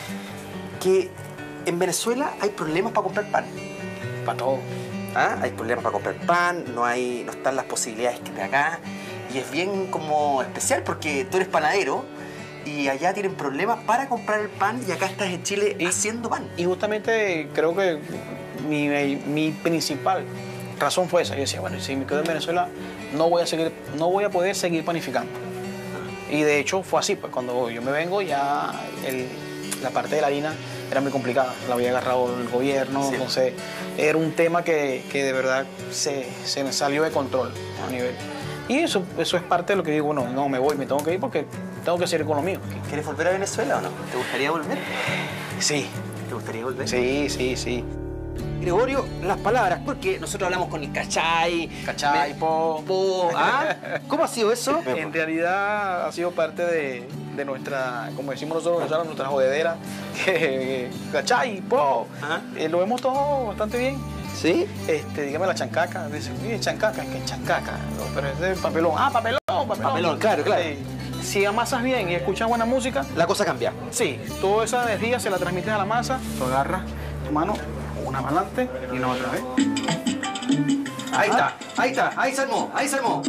que en Venezuela hay problemas para comprar pan. Para todo. ¿Ah? Hay problemas para comprar pan, no, hay, no están las posibilidades que de acá. Y es bien como especial porque tú eres panadero y allá tienen problemas para comprar el pan y acá estás en Chile haciendo pan. Y justamente creo que mi, mi principal razón fue esa. Yo decía, bueno, si me quedo en Venezuela no voy a seguir, no voy a poder seguir panificando. Y de hecho fue así, pues cuando yo me vengo ya el- la parte de la harina era muy complicada, la había agarrado el gobierno, Sí. entonces era un tema que, que de verdad se, se me salió de control a nivel. Y eso, eso es parte de lo que digo, bueno, no me voy, me tengo que ir porque tengo que seguir con lo mío. ¿Quieres volver a Venezuela o no? ¿Te gustaría volver? Sí. ¿Te gustaría volver? Sí, sí, sí. Gregorio, las palabras, porque nosotros hablamos con el cachai, Cachai, po. po, ¿ah? ¿Cómo ha sido eso? En realidad ha sido parte de, de nuestra, como decimos nosotros venezolanos, nuestra jodedera, que, cachai, po. Eh, lo vemos todo bastante bien. ¿Sí? Este, dígame la chancaca. Dice, oye, chancaca, es que chancaca. No, pero es de papelón. Ah, papelón, papelón. Papelón, claro, claro. Sí. Si amasas bien y escuchas buena música, la cosa cambia. Sí, toda esa energía se la transmites a la masa, tú agarras tu mano, una para adelante y una otra vez. Ahí está, ahí está, ahí se armó, ahí se armó.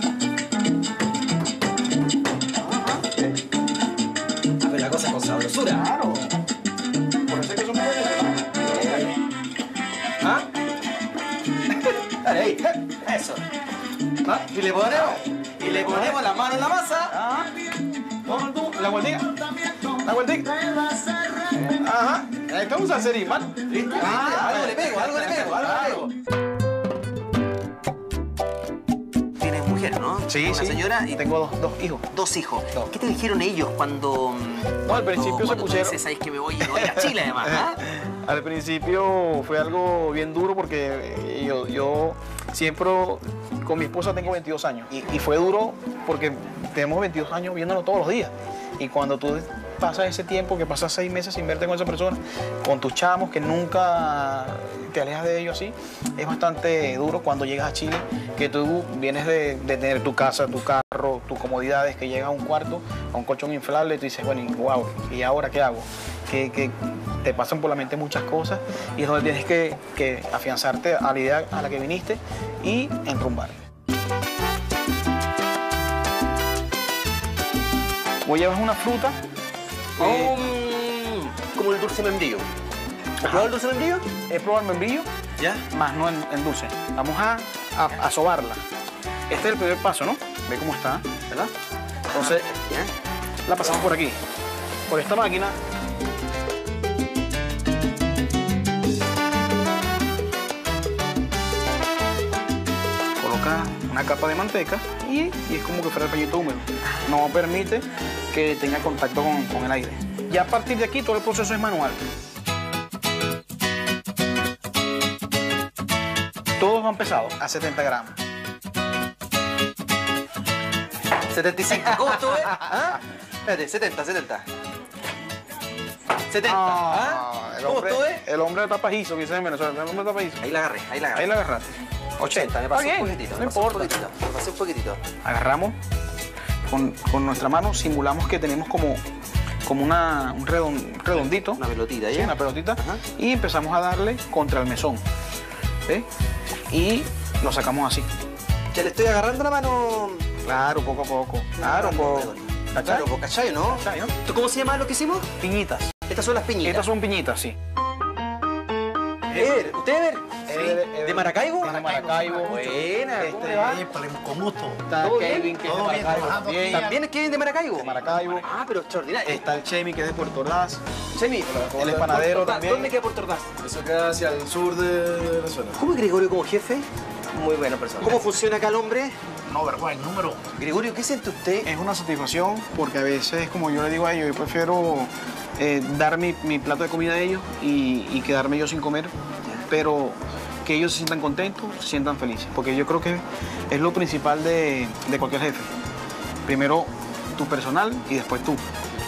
A ver, la cosa con sabrosura. Claro. Por eso es que somos venezolanos. ¿Ah? Dale, ahí, eso. ¿Ah? Y le ponemos, y le ponemos la mano en la masa. Ah. Toma tú, la vueltica. La vueltica. Ajá. Esto es un salserín, ¿vale? ¿Viste? Ah, algo le pego, algo le pego, algo le pego. Tienes mujer, ¿no? Sí, una sí. señora y tengo dos, dos hijos. Dos hijos. ¿Qué te dijeron ellos cuando... No, al principio se pusieron... Dices, ¿sabes que me voy, me voy a Chile además? ¿Ah? Al principio fue algo bien duro porque yo, yo siempre con mi esposa tengo veintidós años y, y fue duro porque tenemos veintidós años viéndonos todos los días. Y cuando tú pasas ese tiempo, que pasas seis meses sin verte con esa persona, con tus chamos, que nunca te alejas de ellos así, es bastante duro cuando llegas a Chile, que tú vienes de, de tener tu casa, tu carro, tus comodidades, que llegas a un cuarto, a un colchón inflable, y tú dices, bueno, y, wow, ¿y ahora qué hago? Que, que te pasan por la mente muchas cosas y es donde tienes que, que afianzarte a la idea a la que viniste y enrumbarte. Vos llevas una fruta. Oh, como el dulce membrillo. ¿Has probado el dulce membrillo? He probado el membrillo, ¿ya? Más no en, en dulce. Vamos a, a, a sobarla. Este es el primer paso, ¿no? Ve cómo está, ¿verdad? Entonces, ¿ya? La pasamos por aquí, por esta máquina. Coloca una capa de manteca y, y es como que fuera el pañito húmedo. No permite que tenga contacto con, con el aire. Ya a partir de aquí todo el proceso es manual. Todos van pesados a setenta gramos. setenta y cinco. ¿Cómo estuve? ¿Ah? Espérate, setenta, setenta. setenta. Ah, ¿Ah? el ¿Cómo hombre, estuve? El hombre de tapajizo, que dice en Venezuela. El hombre de tapajizo. Ahí la agarré, ahí la agarré. Ahí la agarraste. ochenta, me pasó Está un bien, poquitito. no me pasó un importa. poquitito, me pasé un poquitito. Agarramos con, con nuestra mano, simulamos que tenemos como, como una, un redon- redondito. Una pelotita, Sí, ¿ya? una pelotita. Y empezamos a darle contra el mesón. ¿Ves? Y lo sacamos así. Ya le estoy agarrando la mano. Claro, poco a poco. Claro, poco. Claro, poco, ¿cachai, no? ¿Cachai, no? ¿Tú cómo se llama lo que hicimos? Piñitas. Estas son las piñitas. Estas son piñitas, sí. Eder, ¿usted Eder? Sí. ¿De Maracaibo? De Maracaibo. Buena, ¿cómo le va? Con gusto. Está ¿Todo Kevin, bien? que es de ¿Todo bien? Maracaibo ¿Trabajando también. ¿También es Kevin de Maracaibo? De Maracaibo. Ah, pero extraordinario. Está el Chemi, que es de Puerto Ordaz. Chemi, Él es panadero Puerto- también. ¿Dónde queda Puerto Ordaz? Eso queda hacia el sur de Venezuela. ¿Cómo es Gregorio como jefe? Muy buena persona. ¿Cómo funciona acá el hombre? No, verdad, el número. Gregorio, ¿qué siente usted? Es una satisfacción porque a veces, como yo le digo a ellos, yo prefiero eh, dar mi, mi plato de comida a ellos y, y quedarme yo sin comer, pero que ellos se sientan contentos, se sientan felices, porque yo creo que es lo principal de, de cualquier jefe. Primero tu personal y después tú.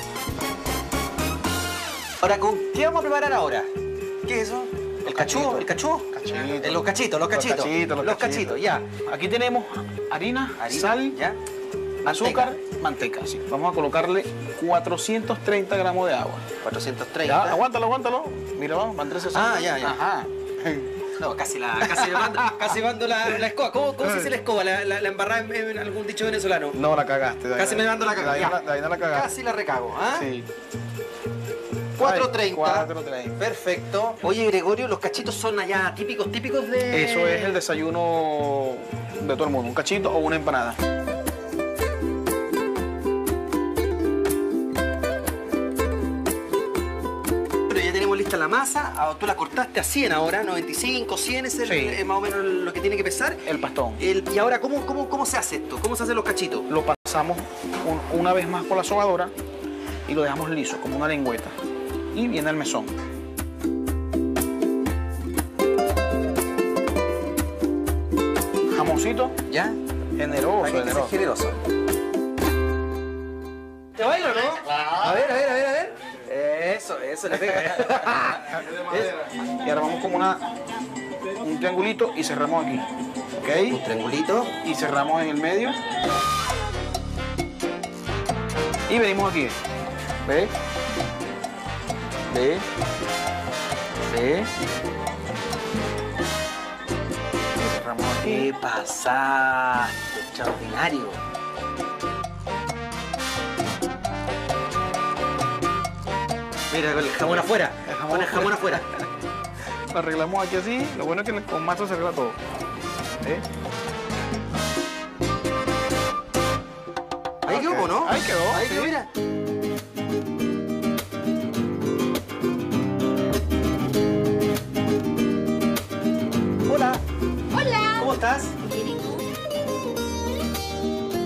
Ahora, ¿con qué vamos a preparar ahora? ¿Qué es eso? ¿El cachú? ¿El cachú? Cachito. Eh, Los cachitos, los cachitos. Los cachitos, los Los cachitos. cachitos, ya. Aquí tenemos harina, Harina, sal, ya. azúcar, manteca. Sí. Vamos a colocarle cuatrocientos treinta gramos de agua. cuatrocientos Ya, treinta. aguántalo, aguántalo. Mira, vamos, van trescientos sesenta. Ah, ya, ya. Ajá. No, casi la, casi mando, casi mando la, la escoba. ¿Cómo, cómo se dice la escoba? ¿La, la, la embarrada en, en algún dicho venezolano? No, la cagaste. de Casi ahí- me mando la de cagada. ahí ya. no la- de ahí no la cagaste. Casi la recago, ¿ah? Sí. cuatro treinta. cuatro treinta. Perfecto. Oye, Gregorio, los cachitos son allá típicos, típicos de... Eso es el desayuno de todo el mundo, un cachito o una empanada. Pero ya tenemos lista la masa. Ah, tú la cortaste a cien ahora, noventa y cinco, cien es el, Sí. eh, más o menos lo que tiene que pesar. El pastón. El- y ahora, ¿cómo, cómo, ¿cómo se hace esto? ¿Cómo se hacen los cachitos? Lo pasamos un- una vez más por la sobadora y lo dejamos liso, como una lengüeta. Y viene el mesón. Jamoncito. ¿Ya? Generoso, Hay que ser generoso. generoso. ¿Te bailo, no? A ver, a ver, a ver, a ver. Eso, eso, le pega. Y ahora vamos como una, un triangulito y cerramos aquí. ¿Ok? Un triangulito. Y cerramos en el medio. Y venimos aquí. ¿Ve? ¿Ve? ¿Ve? Y cerramos aquí. ¿Qué pasa? Extraordinario. Mira, con el jamón afuera. El jamón Con el jamón afuera. afuera. Lo arreglamos aquí así. Lo bueno es que con mazo se arregla todo. ¿Ve? Ahí quedó, ¿no? Ahí quedó. Ahí sí. quedó, mira. Hola. Hola. ¿Cómo estás? Bien, ¿y tú?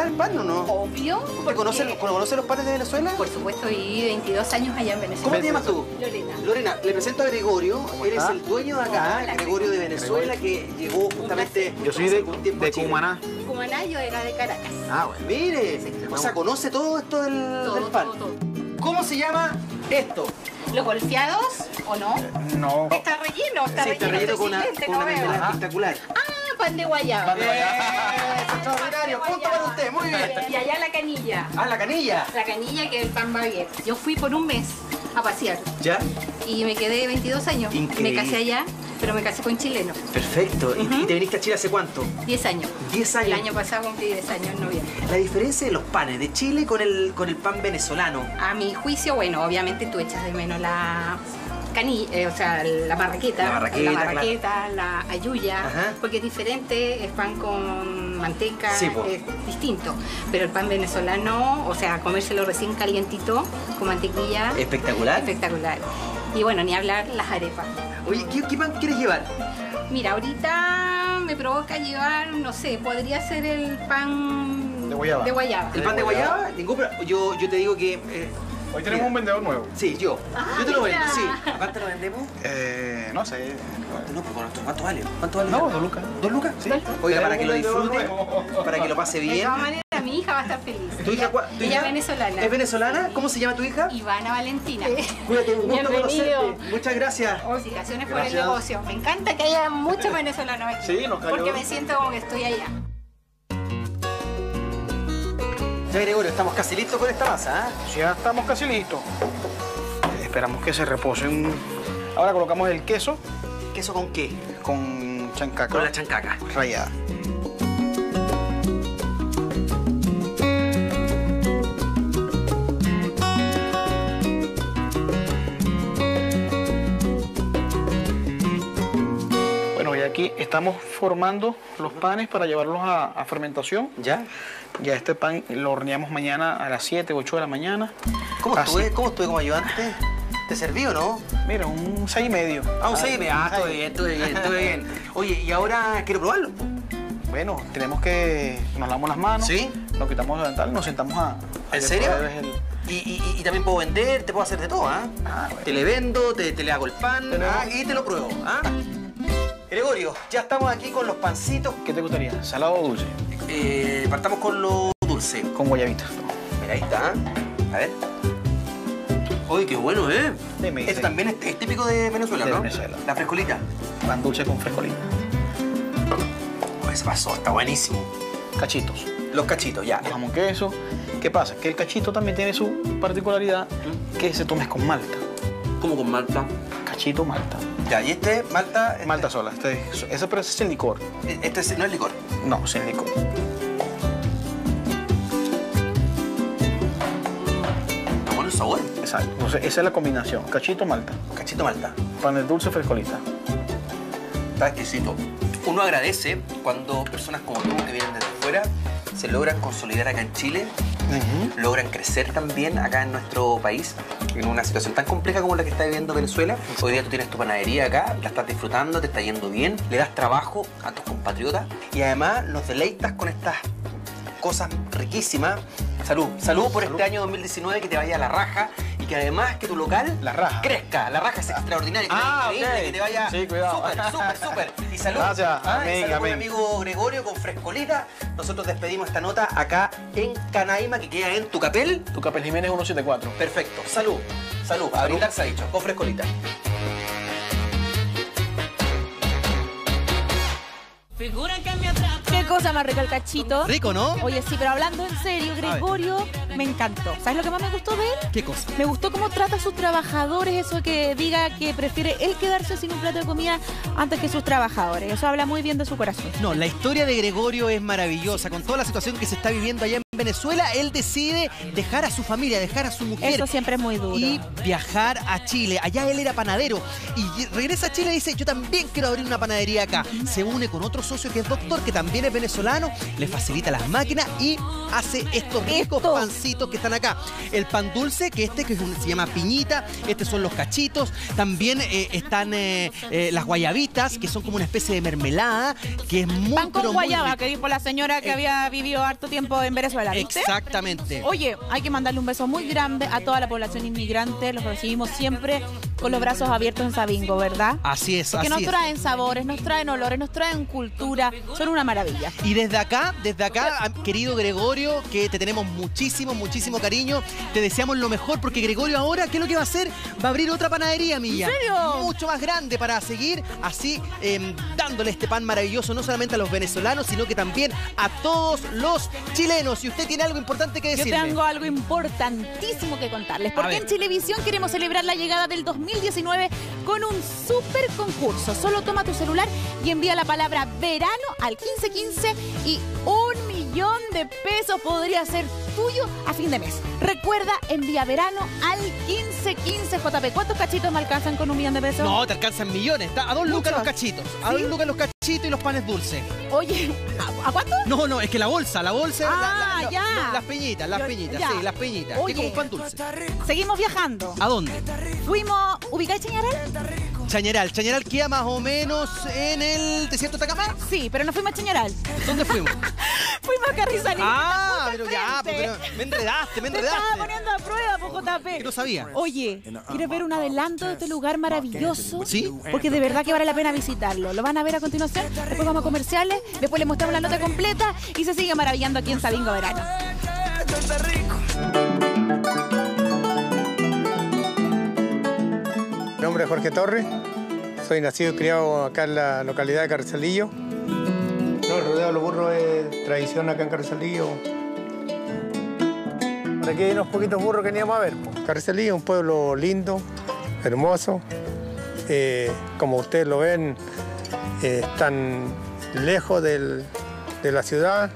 venezolano el pan o no? Obvio. ¿Usted conoce, conoce los panes de Venezuela? Por supuesto, viví veintidós años allá en Venezuela. ¿Cómo te llamas tú? Lorena. Lorena, le presento a Gregorio. Él es está? el dueño de acá, Hola, Gregorio de Venezuela, que llegó justamente... Yo soy de, de Cumaná. Cumaná, yo era de Caracas. Ah, bueno, mire. O sea, conoce todo esto del, Todo, del pan. todo, todo. ¿Cómo se llama esto? ¿Los golpeados o no? No. Está relleno, está Sí, está relleno. relleno con una, excelente, con no una veo. mermelada espectacular. Ah, pan de guayaba. ¡Es extraordinario! Punto para usted, muy bien. Y allá la canilla. Ah, la canilla. La canilla que el pan va bien. Yo fui por un mes a pasear ¿Ya? y me quedé veintidós años. Increíble. Me casé allá, pero me casé con chileno. Perfecto. ¿Y- ¿Y te viniste a Chile hace cuánto? diez años. diez años. El año pasado cumplí diez años en noviembre. La diferencia de los panes de Chile con el, con el pan venezolano. A mi juicio, bueno, obviamente tú echas de menos la canilla, eh, o sea, la marraqueta, La marraqueta, la, marraqueta, la ayuya, Ajá. porque es diferente, es pan con manteca, Sí, po. es distinto. Pero el pan venezolano, o sea, comérselo recién calientito, con mantequilla, Espectacular. espectacular. Y bueno, ni hablar las arepas. Oye, ¿qué, qué pan quieres llevar? Mira, ahorita me provoca llevar, no sé, podría ser el pan De guayaba. De guayaba. ¿El pan de guayaba? Ningún pro- yo, yo te digo que... eh, Hoy tenemos mira. un vendedor nuevo. Sí, yo. Ah, yo te lo mira. vendo, sí. ¿Cuánto lo vendemos? Eh, no sé. No, pues ¿cuánto, cuánto vale? ¿Cuánto vale? No, dos lucas. ¿Dos lucas? Sí. Oiga, para que lo disfrute, para que lo pase De bien. todas maneras, mi hija va a estar feliz. ¿Tu hija, cua- tu Ella hija es venezolana. ¿Es venezolana? ¿Cómo se llama tu hija? Ivana Valentina. Cuídate, un gusto Bienvenido. conocerte. Muchas gracias. Felicitaciones por el Gracias. negocio. Me encanta que haya muchos venezolanos aquí. Sí, nos cayó. Porque me siento como que estoy allá. Ya, Gregorio, estamos casi listos con esta masa, ¿ah? Ya estamos casi listos. Esperamos que se repose un... Ahora colocamos el queso. ¿Queso con qué? Con chancaca. Con la chancaca. Rallada. Bueno, y aquí estamos formando los panes para llevarlos a, a fermentación. ¿Ya? Ya este pan lo horneamos mañana a las siete, ocho de la mañana. ¿Cómo Así. estuve? ¿Cómo estuve como ayudante? ¿Te serví o no? Mira, un seis y medio. Ah, un seis y medio. Ah, estuve bien, estuve bien, estuve bien. Oye, y ahora quiero probarlo. Bueno, tenemos que... Nos lavamos las manos. ¿Sí? Nos quitamos el dental, nos sentamos a... a ¿En que serio? pruebes el- Y, y- y también puedo vender, te puedo hacer de todo, ¿ah? Te le vendo, te, te le hago el pan, Tenemos- ¿ah? Y te lo pruebo, ¿ah? Gregorio, ya estamos aquí con los pancitos. ¿Qué te gustaría? ¿Salado o dulce? Eh, partamos con lo dulce. Con guayabita. Mira, ahí está. A ver. Uy, qué bueno, ¿eh? Dime, Esto sí. también es, es típico de Venezuela, De ¿no? Venezuela. La frescolita. Pan dulce con frescolita. Oh, ese pasó, está buenísimo. Cachitos. Los cachitos, ya. Jamón queso. ¿Qué pasa? Que el cachito también tiene su particularidad que se toma con malta. ¿Cómo con malta? Cachito, malta. Ya, y este, malta... Este, Malta sola. Este, ese pero ese es el licor. Este es- no es licor. No, sin licor. Está bueno el sabor. Exacto. Entonces, esa es la combinación. Cachito, malta. Cachito, malta. Pan dulce, frescolita. Está exquisito. Uno agradece cuando personas como tú, que vienen desde fuera, se logran consolidar acá en Chile, logran crecer también acá en nuestro país, en una situación tan compleja como la que está viviendo Venezuela. Hoy día tú tienes tu panadería acá, la estás disfrutando, te está yendo bien, le das trabajo a tus compatriotas y además nos deleitas con estas cosas riquísimas. Salud, salud por este año dos mil diecinueve, que te vaya a la raja y que además que tu local La raja. crezca. La raja es extraordinaria, que te Ah, vaya increíble, ok. que te vaya Sí, cuidado. súper, súper, súper. Y salud. Gracias. Ah, y Amén, salud con mi amén. amigo Gregorio con frescolita. Nosotros despedimos esta nota acá en Canaima, que queda en Tucapel. Tucapel Jiménez ciento setenta y cuatro. Perfecto. Salud. Salud. A brindar se ha dicho. Con frescolita. Figura que me atrapa. Qué cosa más rica el cachito. Rico, ¿no? Oye, sí, pero hablando en serio, Gregorio me encantó. ¿Sabes lo que más me gustó de él? ¿Qué cosa? Me gustó cómo trata a sus trabajadores, eso que diga que prefiere él quedarse sin un plato de comida antes que sus trabajadores. Eso habla muy bien de su corazón. No, la historia de Gregorio es maravillosa, con toda la situación que se está viviendo allá en Venezuela, él decide dejar a su familia, dejar a su mujer. Eso siempre es muy duro. Y viajar a Chile. Allá él era panadero. Y regresa a Chile y dice, yo también quiero abrir una panadería acá. Se une con otro socio que es doctor, que también es venezolano, le facilita las máquinas y hace estos ricos Esto. pancitos que están acá. El pan dulce, que este que se llama piñita, estos son los cachitos. También eh, están eh, eh, las guayabitas, que son como una especie de mermelada, que es muy... Pan con guayaba, que dijo la señora que eh, había vivido harto tiempo en Venezuela. ¿Viste? Exactamente. Oye, hay que mandarle un beso muy grande a toda la población inmigrante. Los recibimos siempre con los brazos abiertos en Sabingo, ¿verdad? Así es, Porque así nos es. traen sabores, nos traen olores, nos traen cultura. Son una maravilla. Y desde acá, desde acá, querido Gregorio, que te tenemos muchísimo, muchísimo cariño. Te deseamos lo mejor porque Gregorio ahora, ¿qué es lo que va a hacer? Va a abrir otra panadería, Milla. ¿En serio? Mucho más grande para seguir así eh, dándole este pan maravilloso, no solamente a los venezolanos, sino que también a todos los chilenos. Y usted tiene algo importante que decirme. Yo tengo algo importantísimo que contarles. Porque en Chilevisión queremos celebrar la llegada del dos mil diecinueve con un súper concurso. Solo toma tu celular y envía la palabra verano al quince quince y un millón de pesos podría ser tuyo a fin de mes. Recuerda, envía verano al quince quince. J P, ¿cuántos cachitos me alcanzan con un millón de pesos? No, te alcanzan millones. Está a dos Muchos. lucas los cachitos. A ¿Sí? dos lucas los cachitos y los panes dulces. Oye, ¿a, ¿a cuánto? No, no, es que la bolsa, la bolsa. Ah, la, la, ya. la, las peñitas, las Yo, peñitas, ya. sí, las peñitas. Oye, que como un pan dulce. Seguimos viajando. ¿A dónde? Fuimos, ¿ubicáis Chañaral? Chañaral. Chañaral queda más o menos en el desierto de Atacama. Sí, pero no fuimos a Chañaral. ¿Dónde fuimos? Fuimos a Carrizalillo. Ah, pero ya, pues, pero me enredaste, me Te enredaste. estaba poniendo a prueba, po, J P. Que no sabía. Oye, ¿quieres ver un adelanto de este lugar maravilloso? Sí. Porque de verdad que vale la pena visitarlo. Lo van a ver a continuación, después vamos a comerciales, después les mostramos la nota completa y se sigue maravillando aquí en Sabingo Verano. Mi nombre es Jorge Torres, soy nacido y criado acá en la localidad de Carrizalillo. No, el rodeo de los burros es tradición acá en Carrizalillo. Por aquí hay unos poquitos burros que ni vamos a ver. Carrizalillo es un pueblo lindo, hermoso. Eh, como ustedes lo ven, eh, están lejos del, de la ciudad.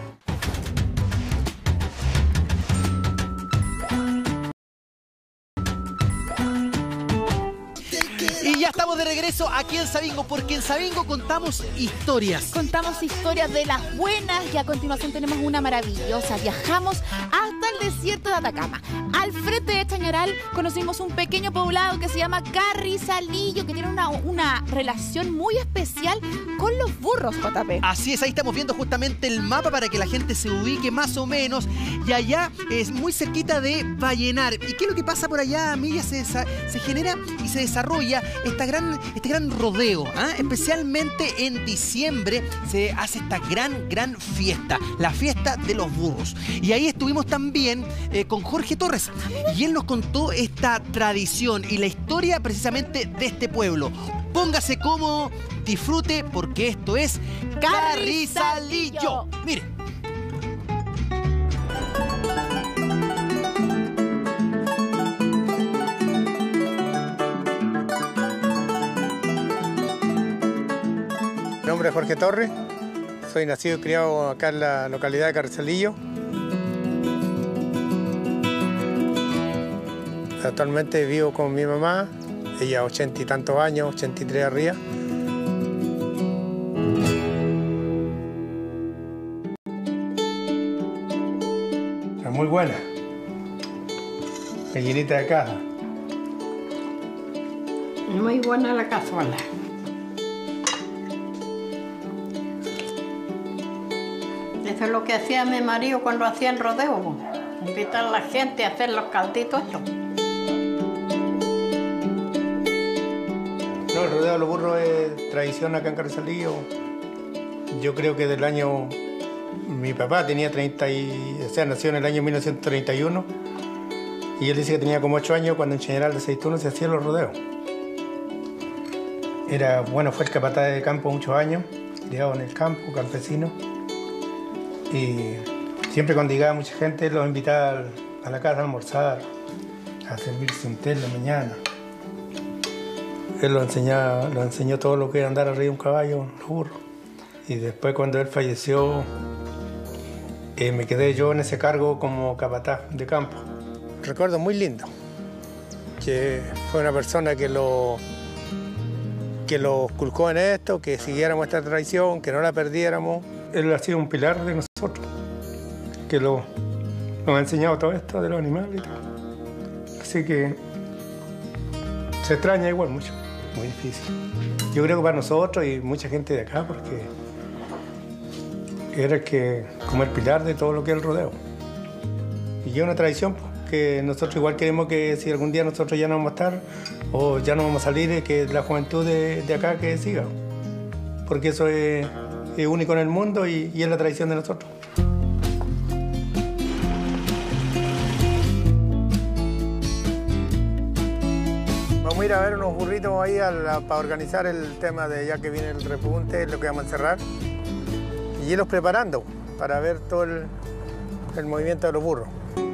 Y ya estamos de regreso aquí en Sabingo, porque en Sabingo contamos historias. Contamos historias de las buenas y a continuación tenemos una maravillosa. Viajamos hasta el desierto de Atacama. Al frente de Chañaral conocimos un pequeño poblado que se llama Carrizalillo, que tiene una, una relación muy especial con los burros, J P. Así es, ahí estamos viendo justamente el mapa para que la gente se ubique más o menos. Y allá es muy cerquita de Vallenar. ¿Y qué es lo que pasa por allá, Milla? Se, se genera y se desarrolla esta gran, este gran rodeo, ¿eh? Especialmente en diciembre se hace esta gran, gran fiesta, la fiesta de los burros. Y ahí estuvimos también eh, con Jorge Torres y él nos contó esta tradición y la historia precisamente de este pueblo. Póngase cómodo, disfrute, porque esto es Carrizalillo. Mire. Mi nombre es Jorge Torres, soy nacido y criado acá en la localidad de Carrizalillo. Actualmente vivo con mi mamá, ella ochenta y tantos años, ochenta y tres arriba. Es muy buena. Gallinita de casa. Muy buena la cazuela. Eso es lo que hacía mi marido cuando hacía el rodeo. Invitar a la gente a hacer los calditos. Eso. No, el rodeo de los burros es tradición acá en Carrizalillo. Yo creo que del año... Mi papá tenía treinta y... O sea, nació en el año mil novecientos treinta y uno. Y él dice que tenía como ocho años cuando en Chañaral de Aceituno se hacían los rodeos. Era, bueno, fue el capataz de campo muchos años, criado en el campo, campesino. Y siempre cuando llegaba mucha gente los invitaba a la casa a almorzar, a servirse un té en la mañana. Él lo enseñaba, lo enseñó todo lo que era andar arriba de un caballo, los burros. Y después cuando él falleció, eh, me quedé yo en ese cargo como capataz de campo. Recuerdo muy lindo, que fue una persona que lo, que lo culcó en esto, que siguiéramos esta tradición, que no la perdiéramos. Él ha sido un pilar de nosotros, que lo, nos ha enseñado todo esto de los animales y todo. Así que se extraña igual mucho, muy difícil. Yo creo que para nosotros y mucha gente de acá, porque era que como el pilar de todo lo que es el rodeo. Y es una tradición pues, que nosotros igual queremos que si algún día nosotros ya no vamos a estar o ya no vamos a salir, que la juventud de, de acá que siga. Porque eso es, es único en el mundo y, y es la tradición de nosotros. Vamos a ir a ver unos burritos ahí a la, para organizar el tema de ya que viene el repunte, lo que vamos a encerrar. Y irlos preparando para ver todo el, el movimiento de los burros.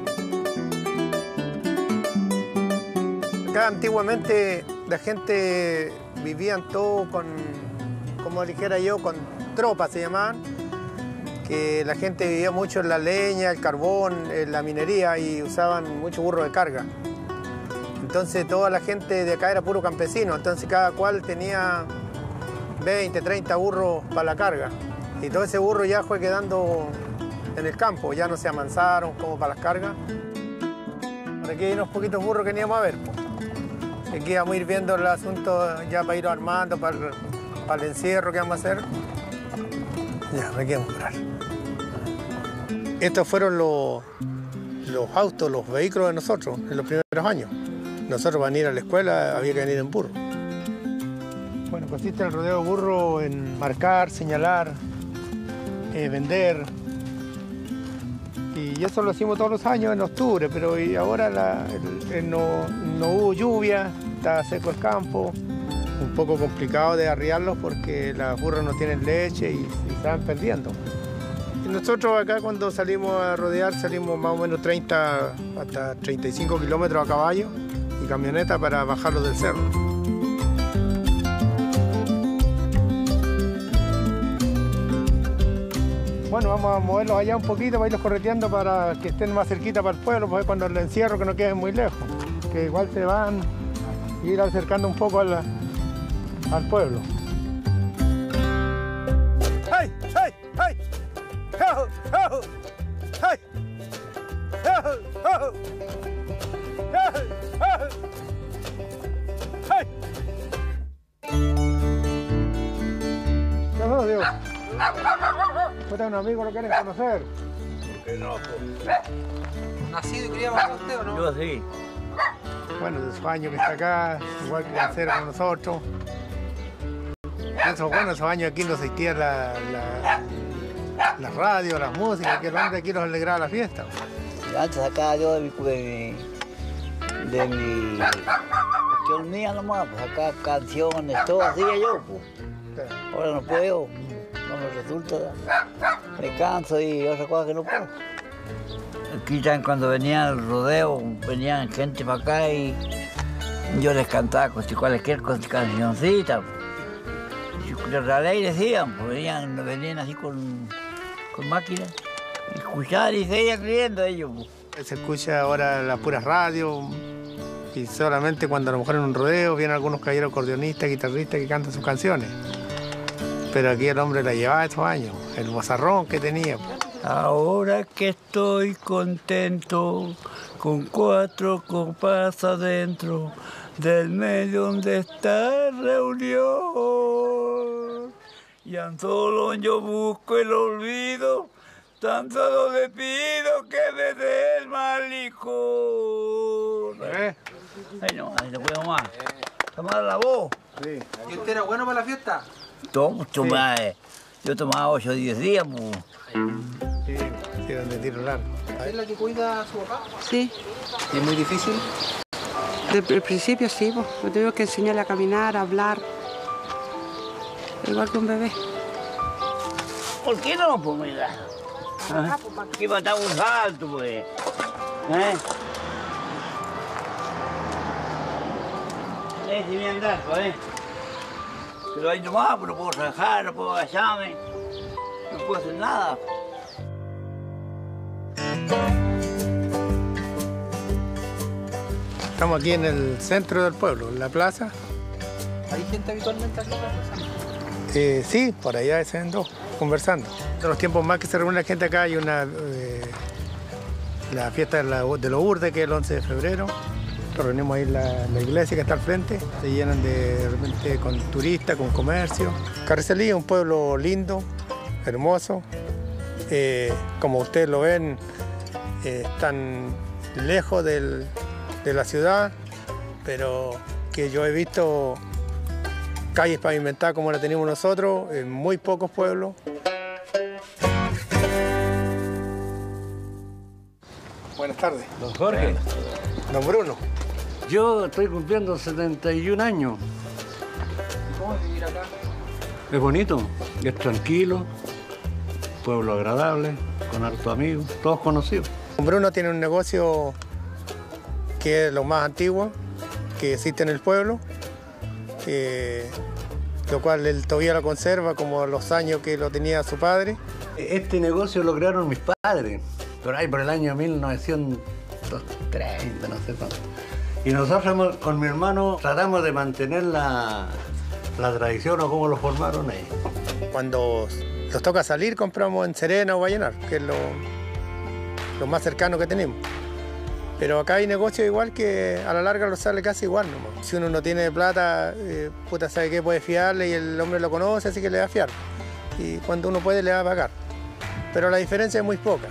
Acá antiguamente la gente vivían todo con, como dijera yo, con tropas se llamaban, que la gente vivía mucho en la leña, el carbón, en la minería y usaban mucho burro de carga. Entonces toda la gente de acá era puro campesino, entonces cada cual tenía veinte, treinta burros para la carga. Y todo ese burro ya fue quedando en el campo, ya no se amansaron como para las cargas. Por aquí hay unos poquitos burros que íbamos a ver. Pues. Aquí vamos a ir viendo el asunto ya para ir armando, para el, para el encierro que vamos a hacer. Ya, aquí vamos a parar. Estos fueron los, los autos, los vehículos de nosotros en los primeros años. Nosotros para ir a la escuela había que venir en burro. Bueno, consiste el rodeo de burro en marcar, señalar, eh, vender. Y eso lo hicimos todos los años en octubre, pero y ahora la, el, el no, no hubo lluvia, está seco el campo. Un poco complicado de arriarlos porque las burras no tienen leche y, y se van perdiendo. Y nosotros acá cuando salimos a rodear salimos más o menos treinta hasta treinta y cinco kilómetros a caballo y camioneta para bajarlos del cerro. Bueno, vamos a moverlos allá un poquito para irlos correteando para que estén más cerquita para el pueblo, pues cuando el encierro que no queden muy lejos, que igual se van a ir acercando un poco al, al pueblo. ¡Hey! ¡Hey! ¡Hey! ¡Oh! ¡Oh! ¡Hey! ¡Oh! ¡Oh! ¡Hey! ¡Oh! ¡Hey! ¿Qué pasó, Diego? ¿Usted es un amigo, lo quieren conocer? ¿Por qué no? ¿Nacido y criado con usted o no? Yo sí. Bueno, de sus años que está acá, igual que hacer con nosotros. Esos, bueno, esos años aquí no existía la, la, la radio, las músicas, que el hombre aquí nos alegraba la fiesta. Antes acá yo de mi, de, de mi cuestión mía nomás, pues acá canciones, todo hacía yo, pues. Ahora no puedo. No me resulta, me canso y otra cosa que no puedo. Aquí también cuando venía el rodeo, venían gente para acá y yo les cantaba con cualquier cancioncita. La ley decían, pues venían, venían así con, con máquinas, escuchar y seguían creyendo ellos. Se escucha ahora las puras radios y solamente cuando a lo mejor en un rodeo vienen algunos caballeros acordeonistas, guitarristas que cantan sus canciones. Pero aquí el hombre la llevaba estos años, el bozarrón que tenía. Ahora que estoy contento, con cuatro copas adentro, del medio donde está reunión. Y tan solo yo busco el olvido, tan solo le pido que me dé el mal hijo. ¿Eh? Ay no, ahí no puedo más. ¿Tomar la voz? Sí. ¿Y usted era bueno para la fiesta? Tomo, toma, sí. Yo tomaba ocho o diez días, pues. Sí, sí, de tiro largo. ¿Es la que cuida a su papá? Sí. ¿Y es muy difícil? Desde el principio sí, pues. Me tengo que enseñarle a caminar, a hablar. Igual que un bebé. ¿Por qué no, pues, mira? ¿Ah? Aquí va a estar un salto, pues. ¿Eh? Ese es mi andar, pues. Pero ahí nomás, pues, no puedo trabajar, no puedo agacharme, no puedo hacer nada. Estamos aquí en el centro del pueblo, en la plaza. ¿Hay gente habitualmente aquí en la plaza? Eh, sí, por allá se ven dos, conversando. En los tiempos más que se reúne la gente acá hay una eh, la fiesta de, la, de los Urdes, que es el once de febrero. Nos reunimos ahí en la, la iglesia que está al frente. Se llenan de, de repente con turistas, con comercio. Carrizalillo es un pueblo lindo, hermoso. Eh, como ustedes lo ven, eh, están lejos del, de la ciudad, pero que yo he visto calles pavimentadas como la tenemos nosotros en muy pocos pueblos. Buenas tardes. Don Jorge. Don Bruno. Yo estoy cumpliendo setenta y un años. ¿Cómo es vivir acá? Es bonito, es tranquilo, pueblo agradable, con hartos amigos, todos conocidos. Don Bruno tiene un negocio que es lo más antiguo que existe en el pueblo, eh, lo cual él todavía lo conserva como los años que lo tenía su padre. Este negocio lo crearon mis padres, por ahí por el año mil novecientos treinta, no sé cuánto. Y nosotros con mi hermano tratamos de mantener la, la tradición o cómo lo formaron ellos. Cuando nos toca salir compramos en Serena o Vallenar, que es lo, lo más cercano que tenemos. Pero acá hay negocios igual que a la larga lo sale casi igual nomás. Si uno no tiene plata, eh, puta sabe que puede fiarle y el hombre lo conoce, así que le va a fiar. Y cuando uno puede le va a pagar. Pero la diferencia es muy poca.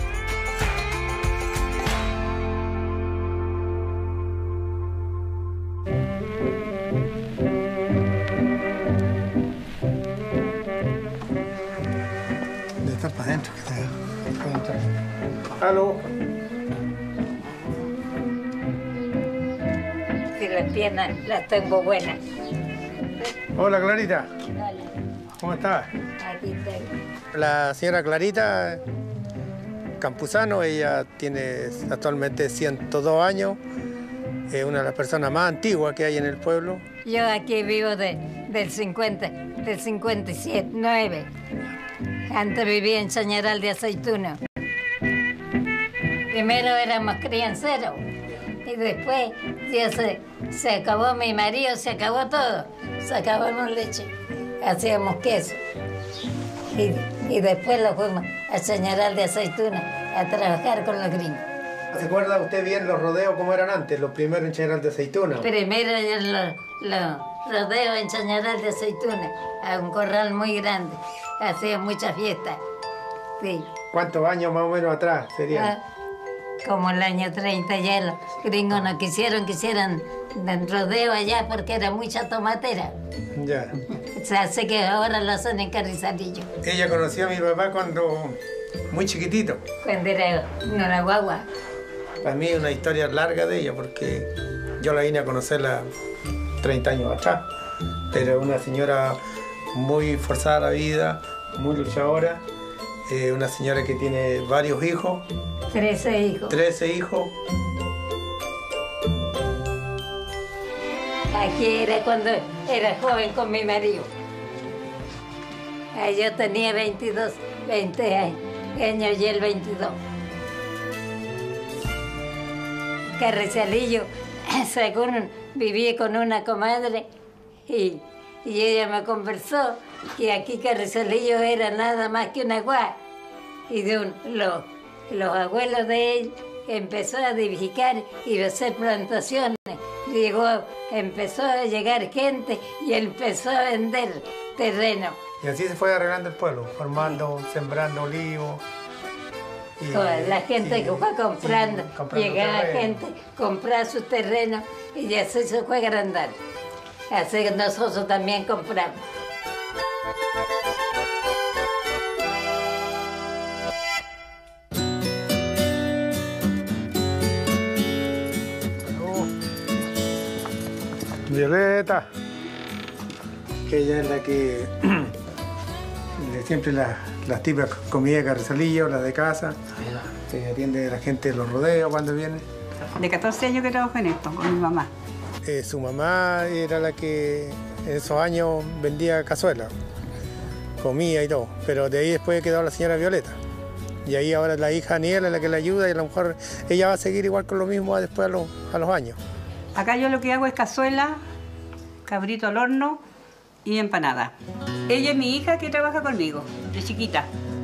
De estar para adentro, que está. Aló. Si las piernas las tengo buenas. Hola, Clarita. ¿Cómo estás? Aquí tengo. La señora Clarita Campuzano, ella tiene actualmente ciento dos años, es una de las personas más antiguas que hay en el pueblo. Yo aquí vivo de, del cincuenta, del cincuenta y siete, nueve. Antes vivía en Chañaral de Aceituna. Primero éramos crianceros y después ya se, se acabó mi marido, se acabó todo. Sacábamos leche, hacíamos queso. Y, y después lo fuimos a Chañaral de Aceituna a trabajar con los gringos. ¿Se acuerda usted bien los rodeos como eran antes, los primeros en Chañaral de Aceituna? Primero los lo rodeos en Chañaral de Aceituna, a un corral muy grande. Hacía muchas fiestas. Sí. ¿Cuántos años más o menos atrás serían? Ah, como el año treinta ya los gringos no quisieron que hicieran rodeo allá porque era mucha tomatera. Ya. O sea, sé que ahora lo hacen en Carrizalillo. Ella conoció a mi papá cuando muy chiquitito. Cuando era una guagua. Para mí es una historia larga de ella porque yo la vine a conocerla treinta años atrás. Pero una señora muy forzada a la vida, muy luchadora, eh, una señora que tiene varios hijos. Trece hijos. Trece hijos. Aquí era cuando era joven con mi marido. Ahí yo tenía veintidós, veinte años y él veintidós. Carrizalillo, según viví con una comadre y, y ella me conversó que aquí Carrizalillo era nada más que una guá. Y de un, lo, los abuelos de él empezó a edificar y a hacer plantaciones. Llegó, empezó a llegar gente y empezó a vender terreno. Y así se fue arreglando el pueblo, formando, sembrando olivos. Y, Toda la gente y, que fue comprando, comprando llegaba terreno. Gente, comprar sus terrenos y así se fue agrandando. Así que nosotros también compramos. Violeta, que ella es la que de siempre las, las típicas comidas de Carrizalillo, las de casa, que atiende a la gente de los rodeos cuando viene. De catorce años que trabajo en esto, con mi mamá. Eh, su mamá era la que en esos años vendía cazuela, comía y todo, pero de ahí después quedó la señora Violeta. Y ahí ahora la hija Aniela es la que le ayuda y a lo mejor ella va a seguir igual con lo mismo después a los, a los años. Acá yo lo que hago es cazuela, cabrito al horno y empanada. Ella es mi hija que trabaja conmigo, de chiquita.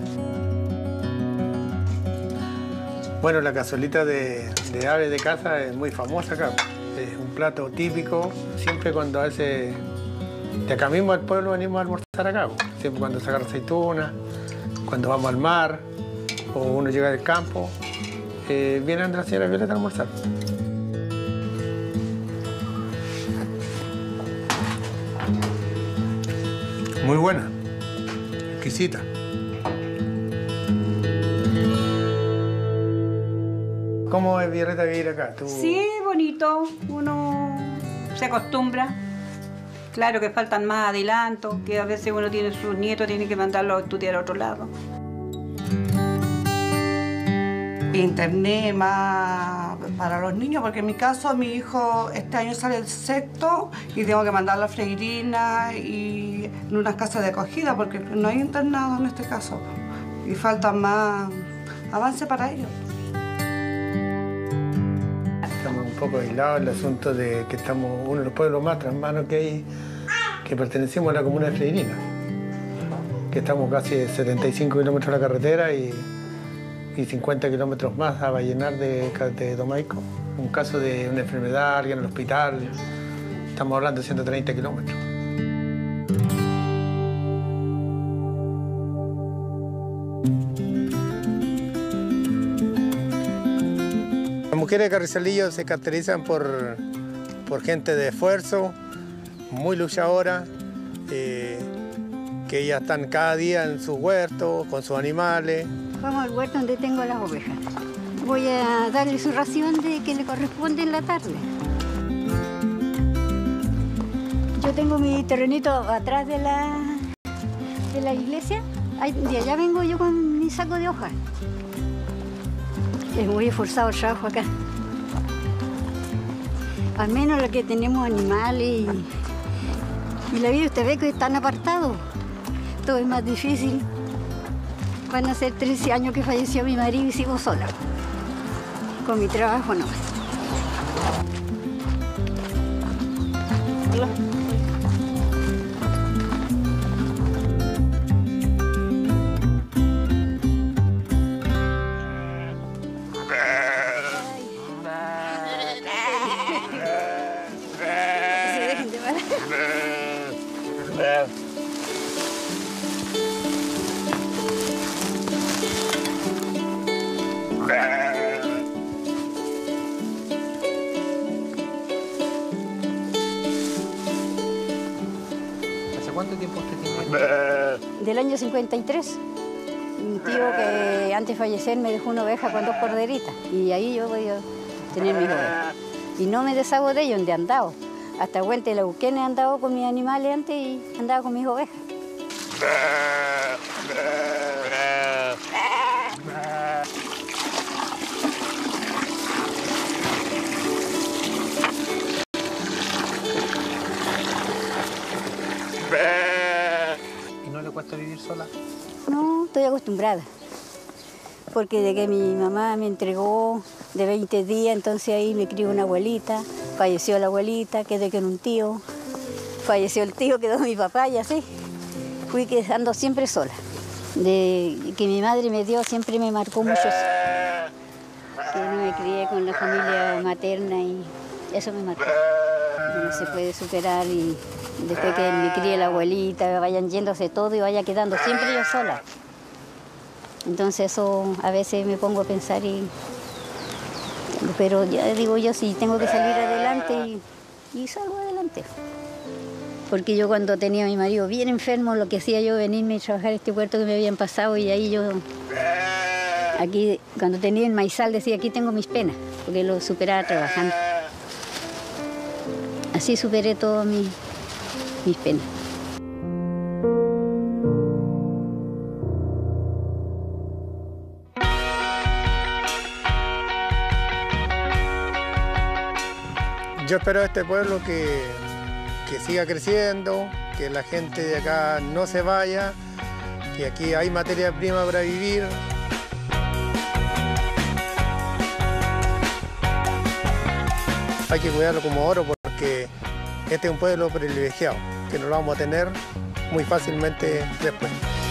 Bueno, la cazuelita de, de aves de casa es muy famosa acá. Es un plato típico, siempre cuando a veces de acá mismo al pueblo venimos a almorzar acá. Siempre cuando se agarra aceituna, cuando vamos al mar o uno llega del campo, eh, vienen las señoras Violeta a almorzar. Muy buena, exquisita. ¿Cómo es, Violeta, vivir acá? ¿Tú... Sí, bonito, uno se acostumbra. Claro que faltan más adelantos, que a veces uno tiene sus nietos, tiene que mandarlos a estudiar a otro lado. Internet más para los niños, porque en mi caso mi hijo este año sale el sexto y tengo que mandarlo a Freirina y en unas casas de acogida porque no hay internado en este caso y falta más avance para ellos. Estamos un poco aislados en el asunto de que estamos uno de los pueblos más transmanos que hay, que pertenecemos a la comuna de Freirina, que estamos casi setenta y cinco kilómetros de la carretera y y cincuenta kilómetros más a Vallenar de, de Domaico. Un caso de una enfermedad, alguien en el hospital, estamos hablando de ciento treinta kilómetros. Las mujeres de Carrizalillo se caracterizan por, por gente de esfuerzo, muy luchadora, eh, que ellas están cada día en sus huertos, con sus animales. Vamos al huerto donde tengo las ovejas. Voy a darle su ración de que le corresponde en la tarde. Yo tengo mi terrenito atrás de la, de la iglesia. Ahí, de allá vengo yo con mi saco de hojas. Es muy esforzado el trabajo acá. Al menos lo que tenemos animales y, y la vida usted ve que están apartados. Todo es más difícil. Van a ser trece años que falleció mi marido y sigo sola. Con mi trabajo no. Hola. Se dejen de parar. ¿Hace cuánto tiempo usted tiene? Del año cincuenta y tres. Mi tío que antes de fallecer me dejó una oveja con dos corderitas y ahí yo voy a tener mis ovejas. Y no me deshago de ellos, donde he andado. Hasta Huente de la Uquén he andado con mis animales antes y andaba con mis ovejas. ¿Y no le cuesta vivir sola? No, estoy acostumbrada. Porque de que mi mamá me entregó de veinte días, entonces ahí me crió una abuelita, falleció la abuelita, quedé con un tío, falleció el tío, quedó mi papá y así. Fui quedando siempre sola. De que mi madre me dio siempre me marcó mucho eso. Que no me crié con la familia materna y eso me marcó. No se puede superar y después que me críe la abuelita, vayan yéndose todo y vaya quedando siempre yo sola. Entonces eso a veces me pongo a pensar y... Pero ya digo yo, si tengo que salir adelante y, y salgo adelante. Porque yo cuando tenía a mi marido bien enfermo, lo que hacía yo venirme y trabajar este huerto que me habían pasado y ahí yo... Aquí, cuando tenía el maizal, decía, aquí tengo mis penas, porque lo superaba trabajando. Así superé todas mis, mis penas. Yo espero a este pueblo que, que siga creciendo, que la gente de acá no se vaya, que aquí hay materia prima para vivir. hay que cuidarlo como oro porque este es un pueblo privilegiado, que no lo vamos a tener muy fácilmente después.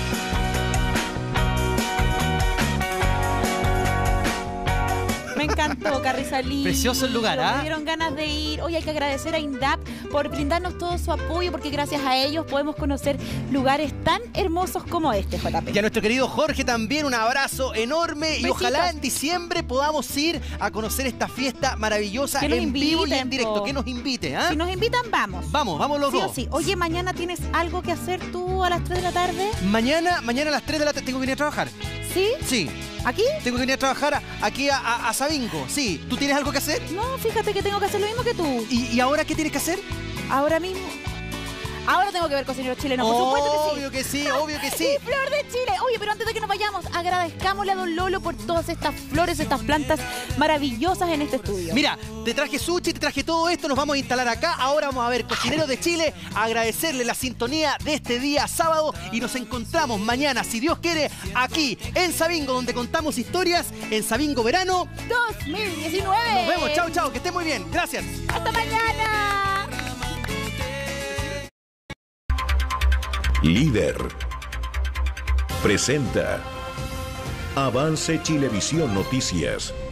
Me encantó Carrizalillo. Precioso el lugar, ¿ah? Me dieron ganas de ir. Hoy hay que agradecer a INDAP por brindarnos todo su apoyo, porque gracias a ellos podemos conocer lugares tan hermosos como este, J P. Y a nuestro querido Jorge también un abrazo enorme. Besitos. Y ojalá en diciembre podamos ir a conocer esta fiesta maravillosa Que nos en vivo y en inviten, directo. po. Que nos invite, ¿ah? Si nos invitan, vamos. Vamos, vamos los Sí dos. o sí. Oye, mañana tienes algo que hacer tú a las tres de la tarde. Mañana, mañana a las tres de la tarde tengo que venir a trabajar. ¿Sí? Sí. ¿Aquí? Tengo que venir a trabajar a- aquí a, a, a Sabinco. Sí. ¿Tú tienes algo que hacer? No, fíjate que tengo que hacer lo mismo que tú. ¿Y, y ahora qué tienes que hacer? Ahora mismo. Ahora tengo que ver cocineros chilenos, por supuesto que sí. Obvio que sí, obvio que sí. Y Flor de Chile. Oye, pero antes de que nos vayamos, agradezcámosle a Don Lolo por todas estas flores, estas plantas maravillosas en este estudio. Mira, te traje sushi, te traje todo esto, nos vamos a instalar acá. Ahora vamos a ver Cocineros de Chile, agradecerle la sintonía de este día sábado y nos encontramos mañana, si Dios quiere, aquí en Sabingo, donde contamos historias en Sabingo Verano dos mil diecinueve. Nos vemos, chao, chao, que estén muy bien, gracias. Hasta mañana. Líder presenta Avance Chilevisión Noticias.